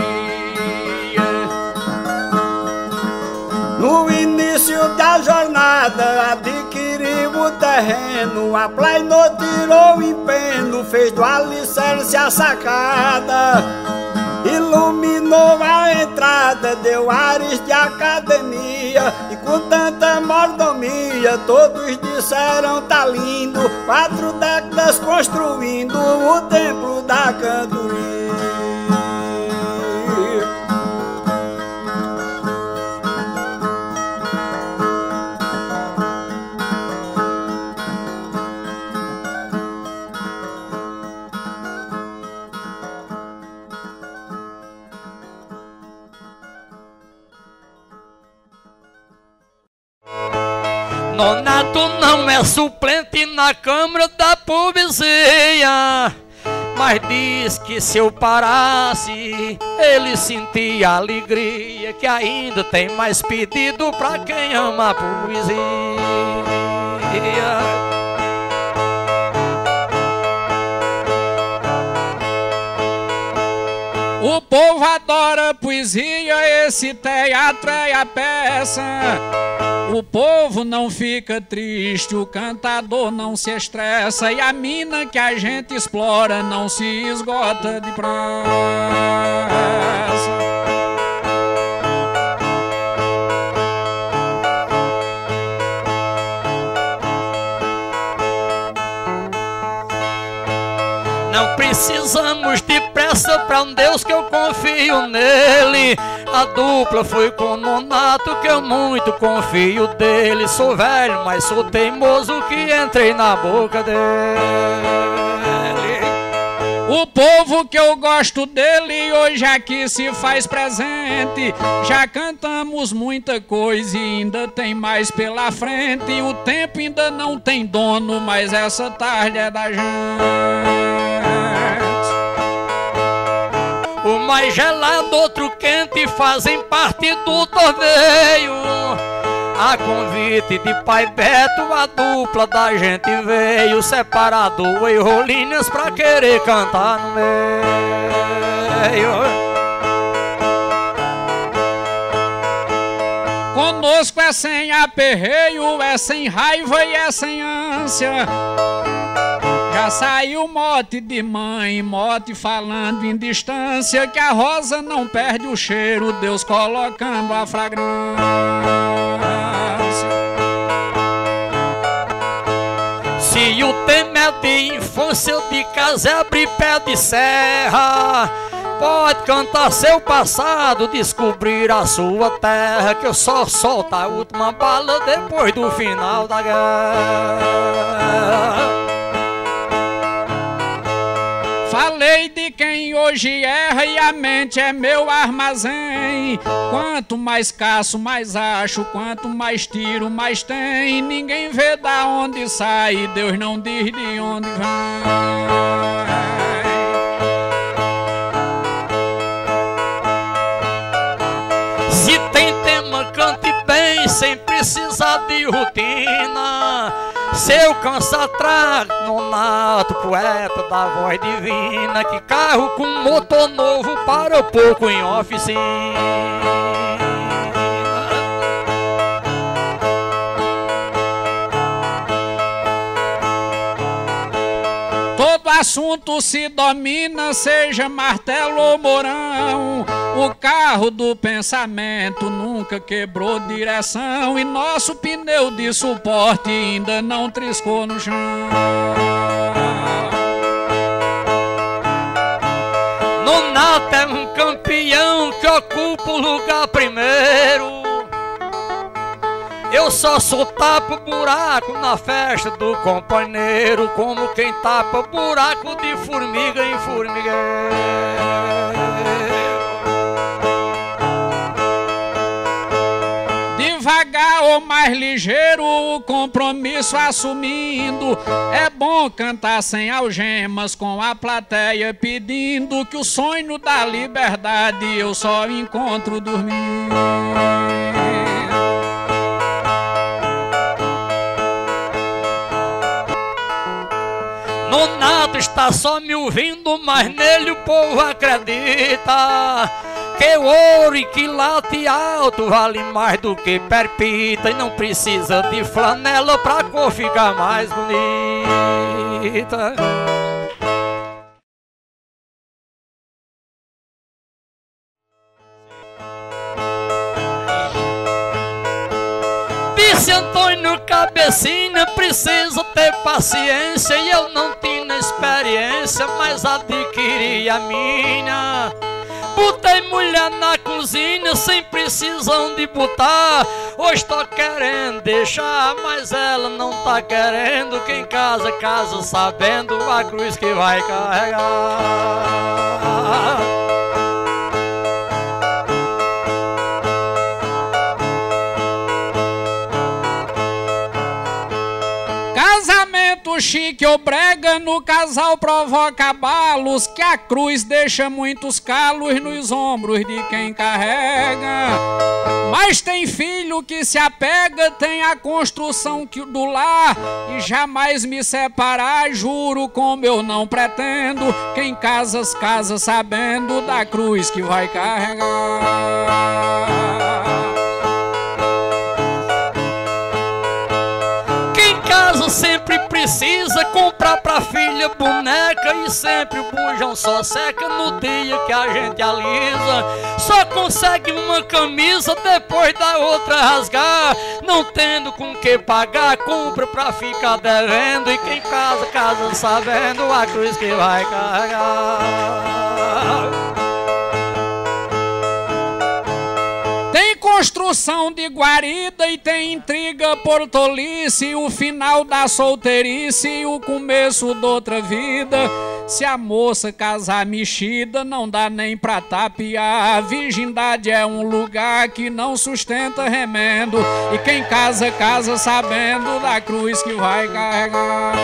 No início da jornada adquiriu o terreno, aplainou, tirou o empenho, fez do alicerce a sacada, iluminou a entrada, deu ares de academia, e com tanta mordomia todos disseram tá lindo. Quatro décadas construindo o templo da cantoria. Nonato não é suplente na Câmara da Poesia, mas diz que se eu parasse, ele sentia alegria, que ainda tem mais pedido pra quem ama a poesia. O povo adora poesia, esse teatro é a peça. O povo não fica triste, o cantador não se estressa, e a mina que a gente explora não se esgota depressa. Não precisamos de pressa pra um Deus que eu confio nele. A dupla foi com o Nonato que eu muito confio dele. Sou velho, mas sou teimoso que entrei na boca dele. O povo que eu gosto dele hoje aqui se faz presente. Já cantamos muita coisa e ainda tem mais pela frente. O tempo ainda não tem dono, mas essa tarde é da gente. O mais gelado, outro quente fazem parte do torneio. A convite de Pai Beto, a dupla da gente veio, separador e rolinhas pra querer cantar no meio. Conosco é sem aperreio, é sem raiva e é sem ânsia. Já saiu mote de mãe, mote falando em distância, que a rosa não perde o cheiro, Deus colocando a fragrância. Se o tema é de infância, de casebre, pé de serra, pode cantar seu passado, descobrir a sua terra, que eu só solto a última bala depois do final da guerra. Falei de quem hoje erra e a mente é meu armazém. Quanto mais caço, mais acho, quanto mais tiro, mais tem. Ninguém vê da onde sai, Deus não diz de onde vem. Se tem tema, cante bem, sem precisar de rotina. Seu cansa trago, Nonato, poeta da voz divina, que carro com motor novo para pouco em oficina. Todo assunto se domina, seja martelo ou morão. O carro do pensamento nunca quebrou direção, e nosso pneu de suporte ainda não triscou no chão. Nonato é um campeão que ocupa o lugar primeiro. Eu só sou tapa buraco na festa do companheiro, como quem tapa buraco de formiga em formigueiro. Devagar ou mais ligeiro, o compromisso assumindo. É bom cantar sem algemas, com a plateia pedindo que o sonho da liberdade eu só encontro dormindo. Nonato está só me ouvindo, mas nele o povo acredita que o ouro e que late alto vale mais do que perpita, e não precisa de flanela pra cor ficar mais bonita. Disse Antônio Cabecinha, precisa ter paciência, e eu não tinha experiência, mas adquiri a minha. Botei mulher na cozinha sem precisão de botar. Hoje tô querendo deixar, mas ela não tá querendo. Quem casa, casa sabendo a cruz que vai carregar. Casamento chique ou brega, no casal provoca abalos, que a cruz deixa muitos calos nos ombros de quem carrega. Mas tem filho que se apega, tem a construção que do lar, e jamais me separar, juro como eu não pretendo. Quem casa, casa sabendo da cruz que vai carregar. Sempre precisa comprar pra filha boneca, e sempre o bujão só seca no dia que a gente alisa. Só consegue uma camisa depois da outra rasgar, não tendo com que pagar, compra pra ficar devendo. E quem casa, casa sabendo a cruz que vai carregar. Tem construção de guarida e tem intriga por tolice, o final da solteirice e o começo de outra vida. Se a moça casar mexida, não dá nem pra tapear. A virgindade é um lugar que não sustenta remendo, e quem casa, casa sabendo da cruz que vai carregar.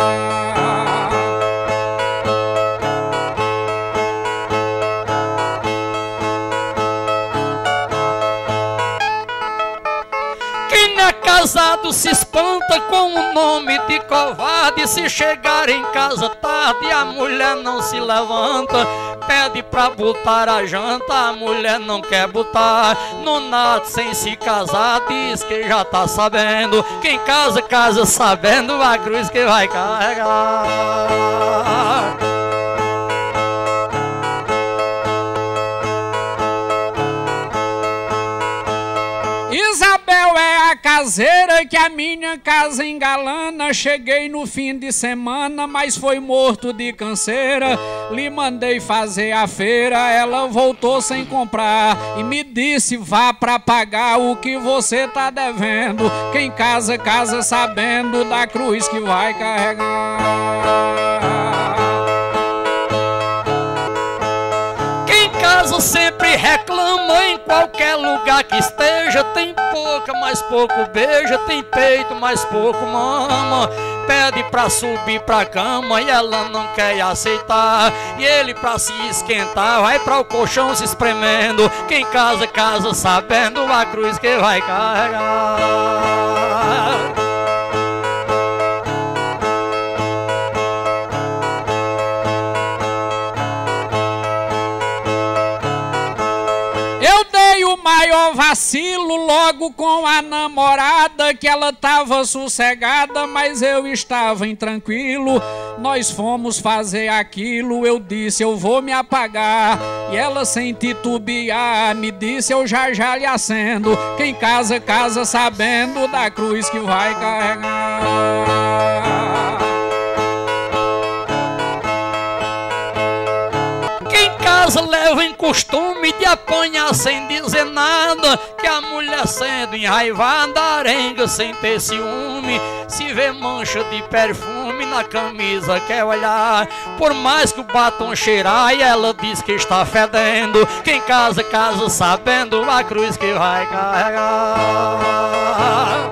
Casado se espanta com o nome de covarde, se chegar em casa tarde a mulher não se levanta. Pede pra botar a janta, a mulher não quer botar. Nonato sem se casar diz que já tá sabendo. Quem casa, casa sabendo a cruz que vai carregar. Isabel é a caseira que a minha casa engalana. Cheguei no fim de semana, mas foi morto de canseira. Lhe mandei fazer a feira, ela voltou sem comprar e me disse: vá pra pagar o que você tá devendo. Quem casa, casa sabendo da cruz que vai carregar. Casa sempre reclama em qualquer lugar que esteja. Tem pouca, mas pouco beija. Tem peito, mas pouco mama. Pede pra subir pra cama e ela não quer aceitar. E ele pra se esquentar vai pra o colchão se espremendo. Quem casa, casa sabendo a cruz que vai carregar. O maior vacilo logo com a namorada, que ela tava sossegada, mas eu estava intranquilo. Nós fomos fazer aquilo, eu disse: eu vou me apagar. E ela sem titubear me disse: eu já já lhe acendo. Quem casa, casa sabendo da cruz que vai carregar. casa leva em costume de apanhar sem dizer nada, que a mulher sendo enraivada arenga sem ter ciúme. Se vê mancha de perfume na camisa quer olhar, por mais que o batom cheirar e ela diz que está fedendo. Quem casa, casa sabendo a cruz que vai carregar.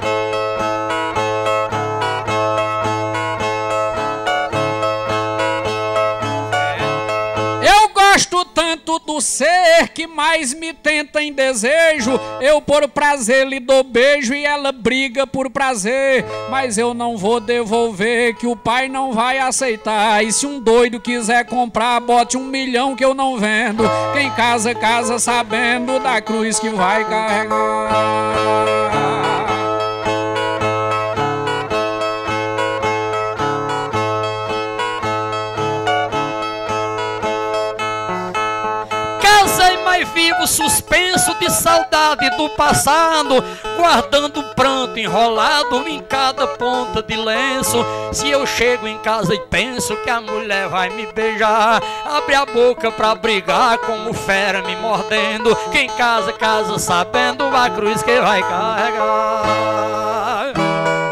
Gosto tanto do ser que mais me tenta em desejo. Eu por prazer lhe dou beijo e ela briga por prazer, mas eu não vou devolver, que o pai não vai aceitar. E se um doido quiser comprar, bote um milhão que eu não vendo. Quem casa, casa sabendo da cruz que vai carregar. Vivo suspenso de saudade do passado, guardando pranto enrolado em cada ponta de lenço. Se eu chego em casa e penso que a mulher vai me beijar, abre a boca pra brigar como fera me mordendo. Quem casa, casa sabendo a cruz que vai carregar.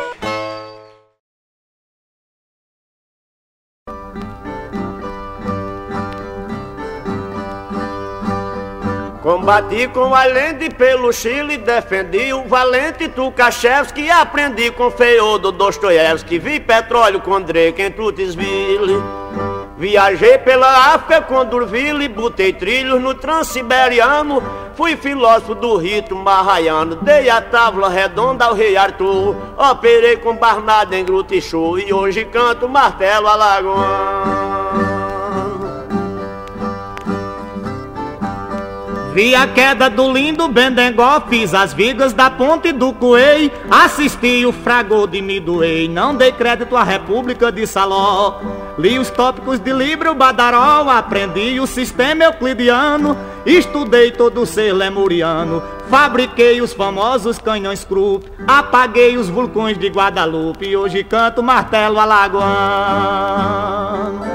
Combati com Allende pelo Chile, defendi o valente Tukhachevsky, aprendi com Feodor Dostoiévski, vi petróleo com Drake em Tutisville. Viajei pela África com Durville, botei trilhos no Transiberiano, fui filósofo do rito marraiano, dei a tábua redonda ao rei Arthur, operei com Barnard em Gruta e Show e hoje canto martelo alagoano. Vi a queda do lindo Bendengó, fiz as vigas da ponte do Coei, assisti o fragor de Midway, não dei crédito à República de Saló. Li os tópicos de Líbero Badaró, aprendi o sistema euclidiano, estudei todo o ser lemuriano, fabriquei os famosos canhões Krupp, apaguei os vulcões de Guadalupe e hoje canto martelo alagoano.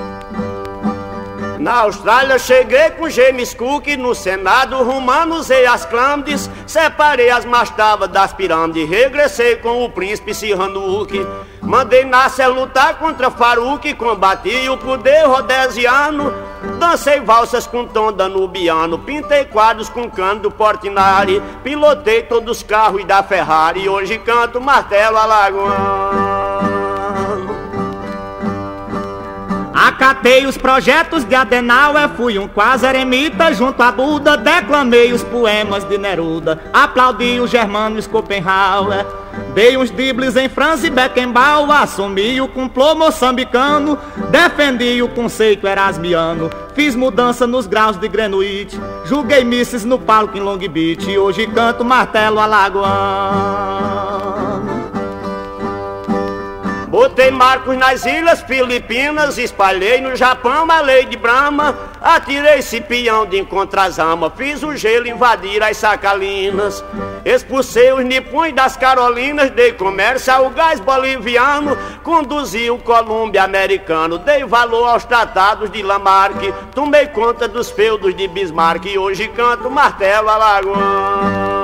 Na Austrália cheguei com James Cook, no Senado rumano usei as clâmides, separei as mastabas das pirâmides, regressei com o príncipe Sihanouk, mandei Nasser lutar contra Farouk, combati o poder rhodesiano, dancei valsas com tom danubiano, pintei quadros com cano do Portinari, pilotei todos os carros da Ferrari e hoje canto martelo alagoano. Acatei os projetos de Adenauer, fui um quase eremita junto a Buda, declamei os poemas de Neruda, aplaudi o Germano Schopenhauer, dei uns dribles em Franz e Beckenbauer, assumi o complô moçambicano, defendi o conceito erasmiano, fiz mudança nos graus de Greenwich, julguei misses no palco em Long Beach e hoje canto martelo alagoano. Botei marcos nas ilhas Filipinas, espalhei no Japão a lei de Brahma, atirei cipião de Encontrazama, fiz o gelo invadir as Sacalinas, expulsei os nipões das Carolinas, dei comércio ao gás boliviano, conduzi o Colômbia americano, dei valor aos tratados de Lamarck, tomei conta dos feudos de Bismarck e hoje canto martelo alagoano.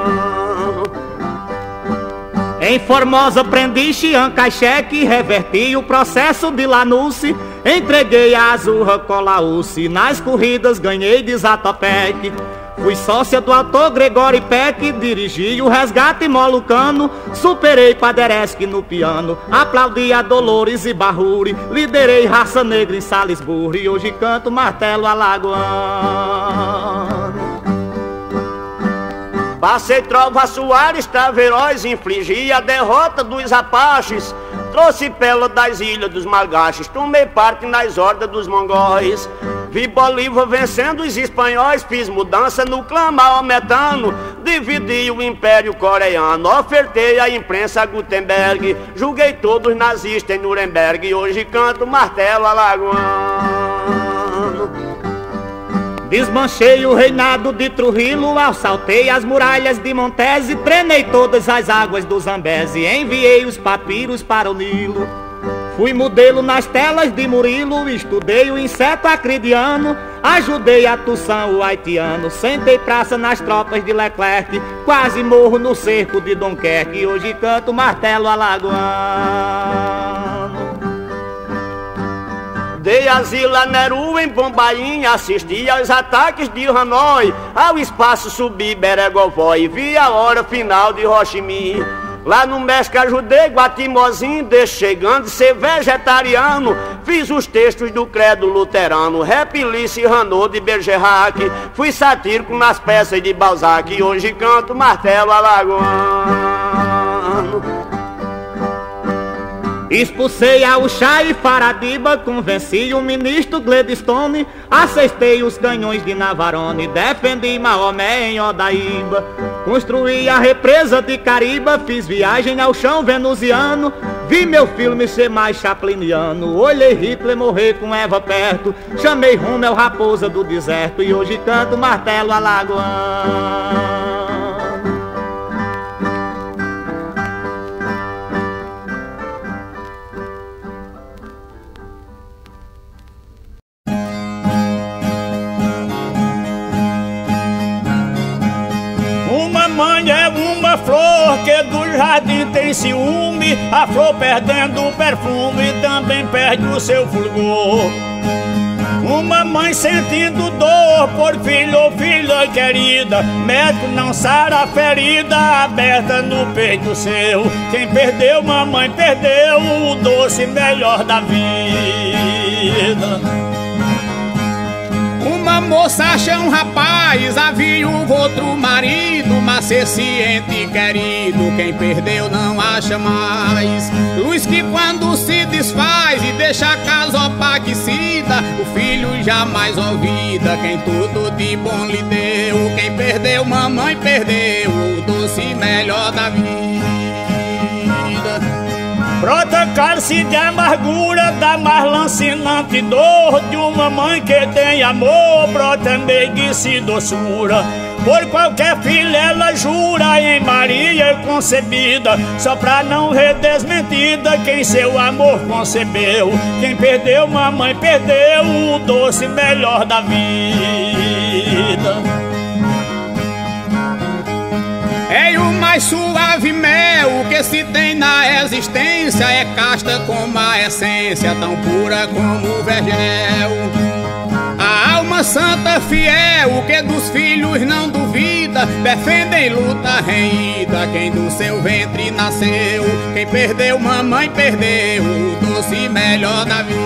Em Formosa prendi Chiang Kai-shek, reverti o processo de Lanusse, entreguei a Azurra Colaúce, nas corridas ganhei de Zatopek, fui sócia do autor Gregório Peck, dirigi o resgate molucano, superei Paderewski no piano, aplaudi a Dolores e Barruri, liderei raça negra em Salisbury e hoje canto martelo alagoano. Passei trova Soares, Taveróis, infligi a derrota dos Apaches, trouxe pela das ilhas dos Malgaches, tomei parte nas hordas dos mongóis, vi Bolívar vencendo os espanhóis, fiz mudança no clã maometano, dividi o império coreano, ofertei à imprensa Gutenberg, julguei todos nazistas em Nuremberg e hoje canto martelo alagoano. Desmanchei o reinado de Trujillo, assaltei as muralhas de Montese, treinei todas as águas do Zambeze, enviei os papiros para o Nilo. Fui modelo nas telas de Murilo, estudei o inseto acridiano, Ajudei a tuçar o haitiano, sentei praça nas tropas de Leclerc, quase morro no cerco de Dunkerque, e hoje canto martelo alagoano. Dei asilo a Neru em Bombaim, assisti aos ataques de Hanoi, ao espaço subi Beregovó e vi a hora final de Ho Chi Minh. Lá no México ajudei Guatimozinho, deixo chegando de ser vegetariano. Fiz os textos do credo luterano, Repilice e Ranot de Bergerac. Fui satírico nas peças de Balzac e hoje canto martelo alagoano. Expulsei a Uxá e Faradiba, convenci o ministro Gladstone, assestei os canhões de Navarone, defendi Maomé em Odaíba, construí a represa de Cariba, fiz viagem ao chão venusiano, vi meu filme ser mais chapliniano, olhei Hitler morrer com Eva perto, chamei Rommel raposa do deserto e hoje canto martelo alagoano. Mãe é uma flor que do jardim tem ciúme, a flor perdendo o perfume também perde o seu fulgor. Uma mãe sentindo dor por filho ou filha querida, médico não sara a ferida aberta no peito seu. Quem perdeu mamãe perdeu o doce melhor da vida. Uma moça acha um rapaz, a viúva outro marido, mas esse ente querido, quem perdeu não acha mais. Luz que quando se desfaz e deixa a casa opaquecida, o filho jamais ouvida, quem tudo de bom lhe deu. Quem perdeu mamãe perdeu o doce melhor da vida. Brota cálice de amargura da mais lancinante dor de uma mãe que tem amor, brota meiguice e doçura. Por qualquer filha ela jura em Maria concebida, só pra não ver desmentida quem seu amor concebeu. Quem perdeu mamãe perdeu o doce melhor da vida. É o mais suave mel que se tem na existência, é casta como a essência, tão pura como o vergel. A alma santa fiel que dos filhos não duvida, defende em luta renhida quem do seu ventre nasceu. Quem perdeu mamãe perdeu o doce melhor da vida.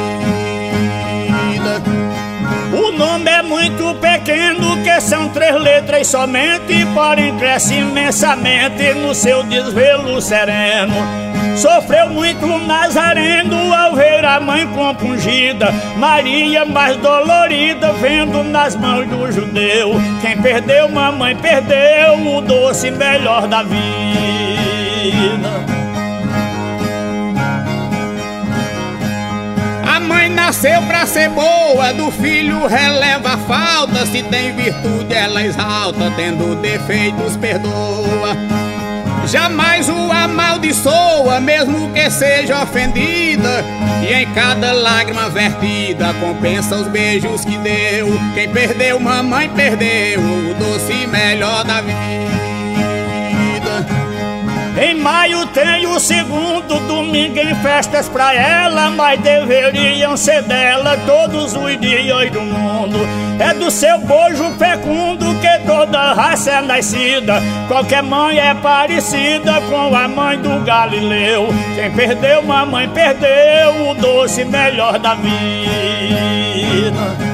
O nome é muito pequeno, que são três letras somente, porém cresce imensamente no seu desvelo sereno. Sofreu muito o Nazareno ao ver a mãe compungida, Maria mais dolorida vendo nas mãos do judeu. Quem perdeu mamãe perdeu o doce melhor da vida. A mãe nasceu pra ser boa, do filho releva a falta, se tem virtude ela exalta, tendo defeitos perdoa. Jamais o amaldiçoa, mesmo que seja ofendida, e em cada lágrima vertida compensa os beijos que deu. Quem perdeu mamãe perdeu o doce melhor da vida. Em maio tem o segundo domingo em festas pra ela, mas deveriam ser dela todos os dias do mundo. É do seu bojo fecundo que toda raça é nascida, qualquer mãe é parecida com a mãe do Galileu. Quem perdeu mamãe perdeu o doce melhor da vida.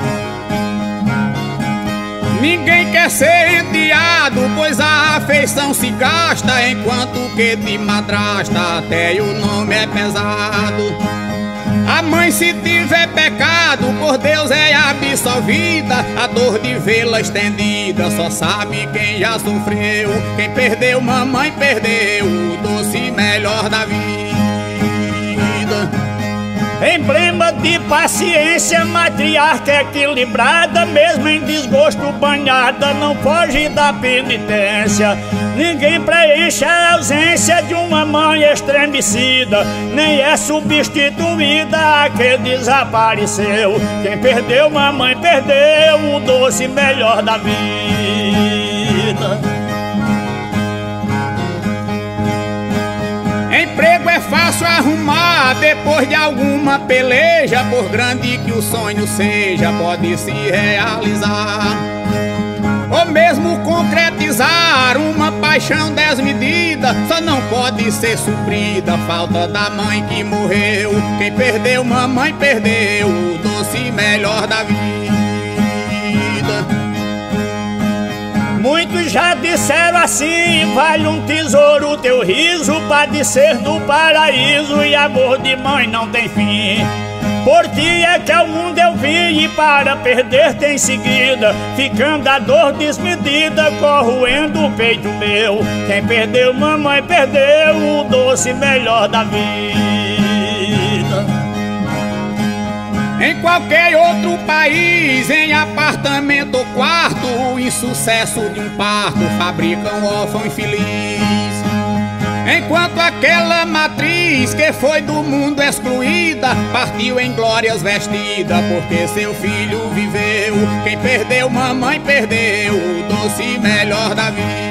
Ninguém quer ser enteado, pois a afeição se gasta, enquanto que de madrasta até o nome é pesado. A mãe se tiver pecado, por Deus é absolvida, a dor de vê-la estendida só sabe quem já sofreu. Quem perdeu mamãe perdeu o doce melhor da vida. Emblema de paciência, matriarca equilibrada, mesmo em desgosto banhada, não foge da penitência. Ninguém preenche a ausência de uma mãe estremecida, nem é substituída a que desapareceu. Quem perdeu mamãe perdeu o doce melhor da vida. Emprego é fácil arrumar depois de alguma peleja, por grande que o sonho seja, pode se realizar. Ou mesmo concretizar uma paixão desmedida, só não pode ser suprida a falta da mãe que morreu. Quem perdeu mamãe perdeu o doce melhor da vida. Muitos já disseram assim: vale um tesouro teu riso, padecer do paraíso, e amor de mãe não tem fim. Por ti é que ao mundo eu vim, e para perder-te em seguida, ficando a dor desmedida, corroendo o peito meu. Quem perdeu mamãe perdeu o doce melhor da vida. Em qualquer outro país, em apartamento ou quarto, o insucesso de um parto fabrica um órfão infeliz. Enquanto aquela matriz que foi do mundo excluída partiu em glórias vestida, porque seu filho viveu. Quem perdeu mamãe perdeu o doce melhor da vida.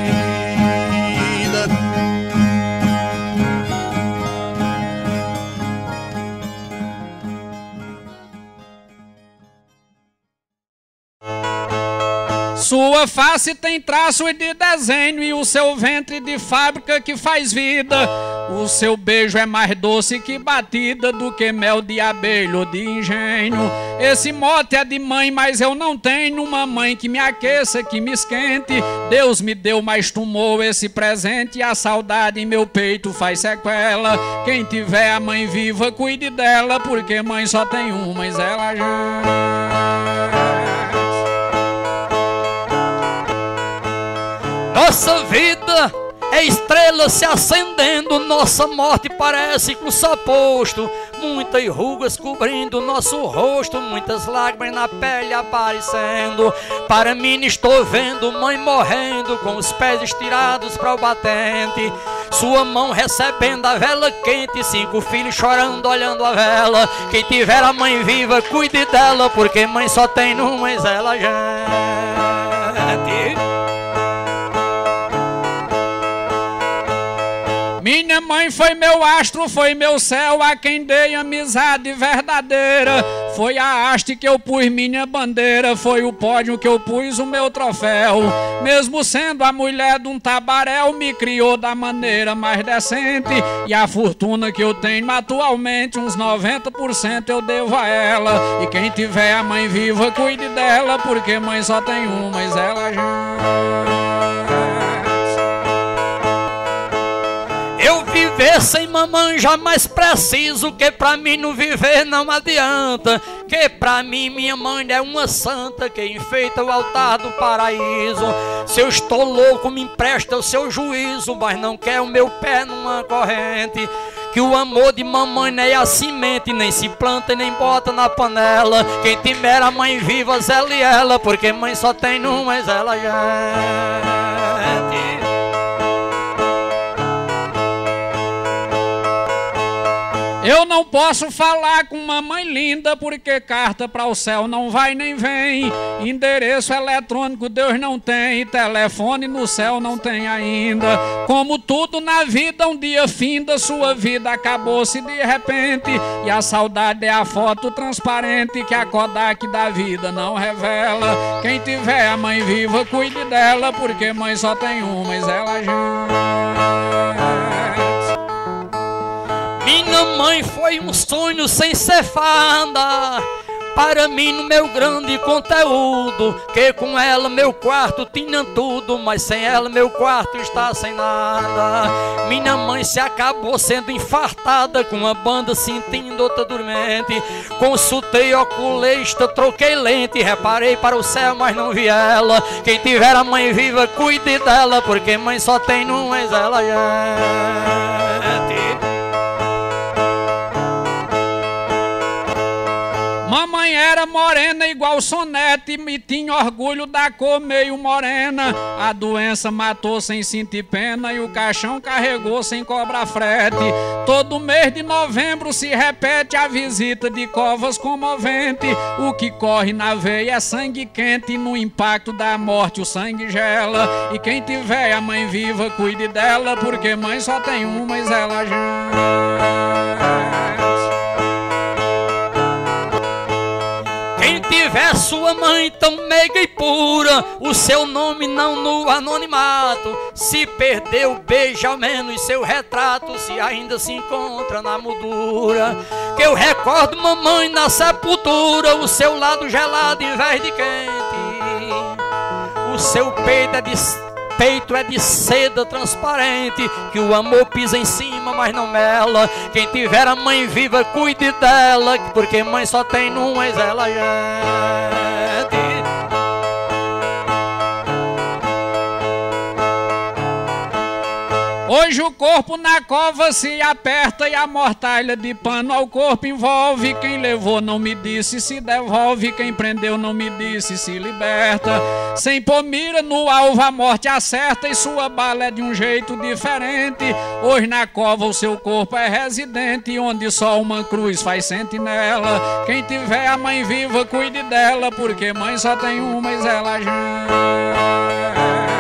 Sua face tem traço de desenho e o seu ventre de fábrica que faz vida. O seu beijo é mais doce que batida do que mel de abelha ou de engenho. Esse mote é de mãe, mas eu não tenho uma mãe que me aqueça, que me esquente. Deus me deu, mas tomou esse presente, e a saudade em meu peito faz sequela. Quem tiver a mãe viva, cuide dela, porque mãe só tem uma, mas ela já... Nossa vida é estrela se acendendo, nossa morte parece com só posto. Muitas rugas cobrindo nosso rosto, muitas lágrimas na pele aparecendo. Para mim estou vendo mãe morrendo, com os pés estirados para o batente. Sua mão recebendo a vela quente, cinco filhos chorando olhando a vela. Quem tiver a mãe viva, cuide dela, porque mãe só tem uma, mas ela já... Minha mãe foi meu astro, foi meu céu, a quem dei amizade verdadeira. Foi a haste que eu pus minha bandeira, foi o pódio que eu pus o meu troféu. Mesmo sendo a mulher de um tabaréu, me criou da maneira mais decente. E a fortuna que eu tenho atualmente, uns noventa por cento eu devo a ela. E quem tiver a mãe viva, cuide dela, porque mãe só tem uma, mas ela já... Eu viver sem mamãe jamais preciso, que pra mim não viver não adianta. Que pra mim minha mãe é uma santa, que enfeita o altar do paraíso. Se eu estou louco, me empresta o seu juízo, mas não quer o meu pé numa corrente. Que o amor de mamãe não é a semente, nem se planta e nem bota na panela. Quem tiver a mãe viva, zele ela, porque mãe só tem uma, mas ela já é. Eu não posso falar com mamãe linda, porque carta para o céu não vai nem vem. Endereço eletrônico Deus não tem, telefone no céu não tem ainda. Como tudo na vida um dia finda, sua vida acabou-se de repente. E a saudade é a foto transparente que a Kodak da vida não revela. Quem tiver a mãe viva, cuide dela, porque mãe só tem uma, mas ela já... Minha mãe foi um sonho sem ser fada, para mim no meu grande conteúdo, que com ela meu quarto tinha tudo, mas sem ela meu quarto está sem nada. Minha mãe se acabou sendo infartada, com uma banda sentindo outra dormente. Consultei oculista, troquei lente, reparei para o céu, mas não vi ela. Quem tiver a mãe viva, cuide dela, porque mãe só tem uma, mas ela já... era morena igual sonete e tinha orgulho da cor meio morena. A doença matou sem sentir pena e o caixão carregou sem cobrar frete. Todo mês de novembro se repete a visita de covas comovente. O que corre na veia é sangue quente e no impacto da morte o sangue gela. E quem tiver a mãe viva cuide dela, porque mãe só tem uma, mas ela já... Quem tiver sua mãe tão meiga e pura, o seu nome não no anonimato. Se perdeu, beija ao menos seu retrato, se ainda se encontra na moldura. Que eu recordo mamãe na sepultura, o seu lado gelado em vez de quente. O seu peito é de... peito é de seda transparente, que o amor pisa em cima, mas não mela. Quem tiver a mãe viva, cuide dela, porque mãe só tem um, mas ela gente. Hoje o corpo na cova se aperta e a mortalha de pano ao corpo envolve. Quem levou não me disse se devolve, quem prendeu não me disse se liberta. Sem pôr mira no alvo a morte acerta e sua bala é de um jeito diferente. Hoje na cova o seu corpo é residente, onde só uma cruz faz sentinela. Quem tiver a mãe viva cuide dela, porque mãe só tem uma, mas ela já...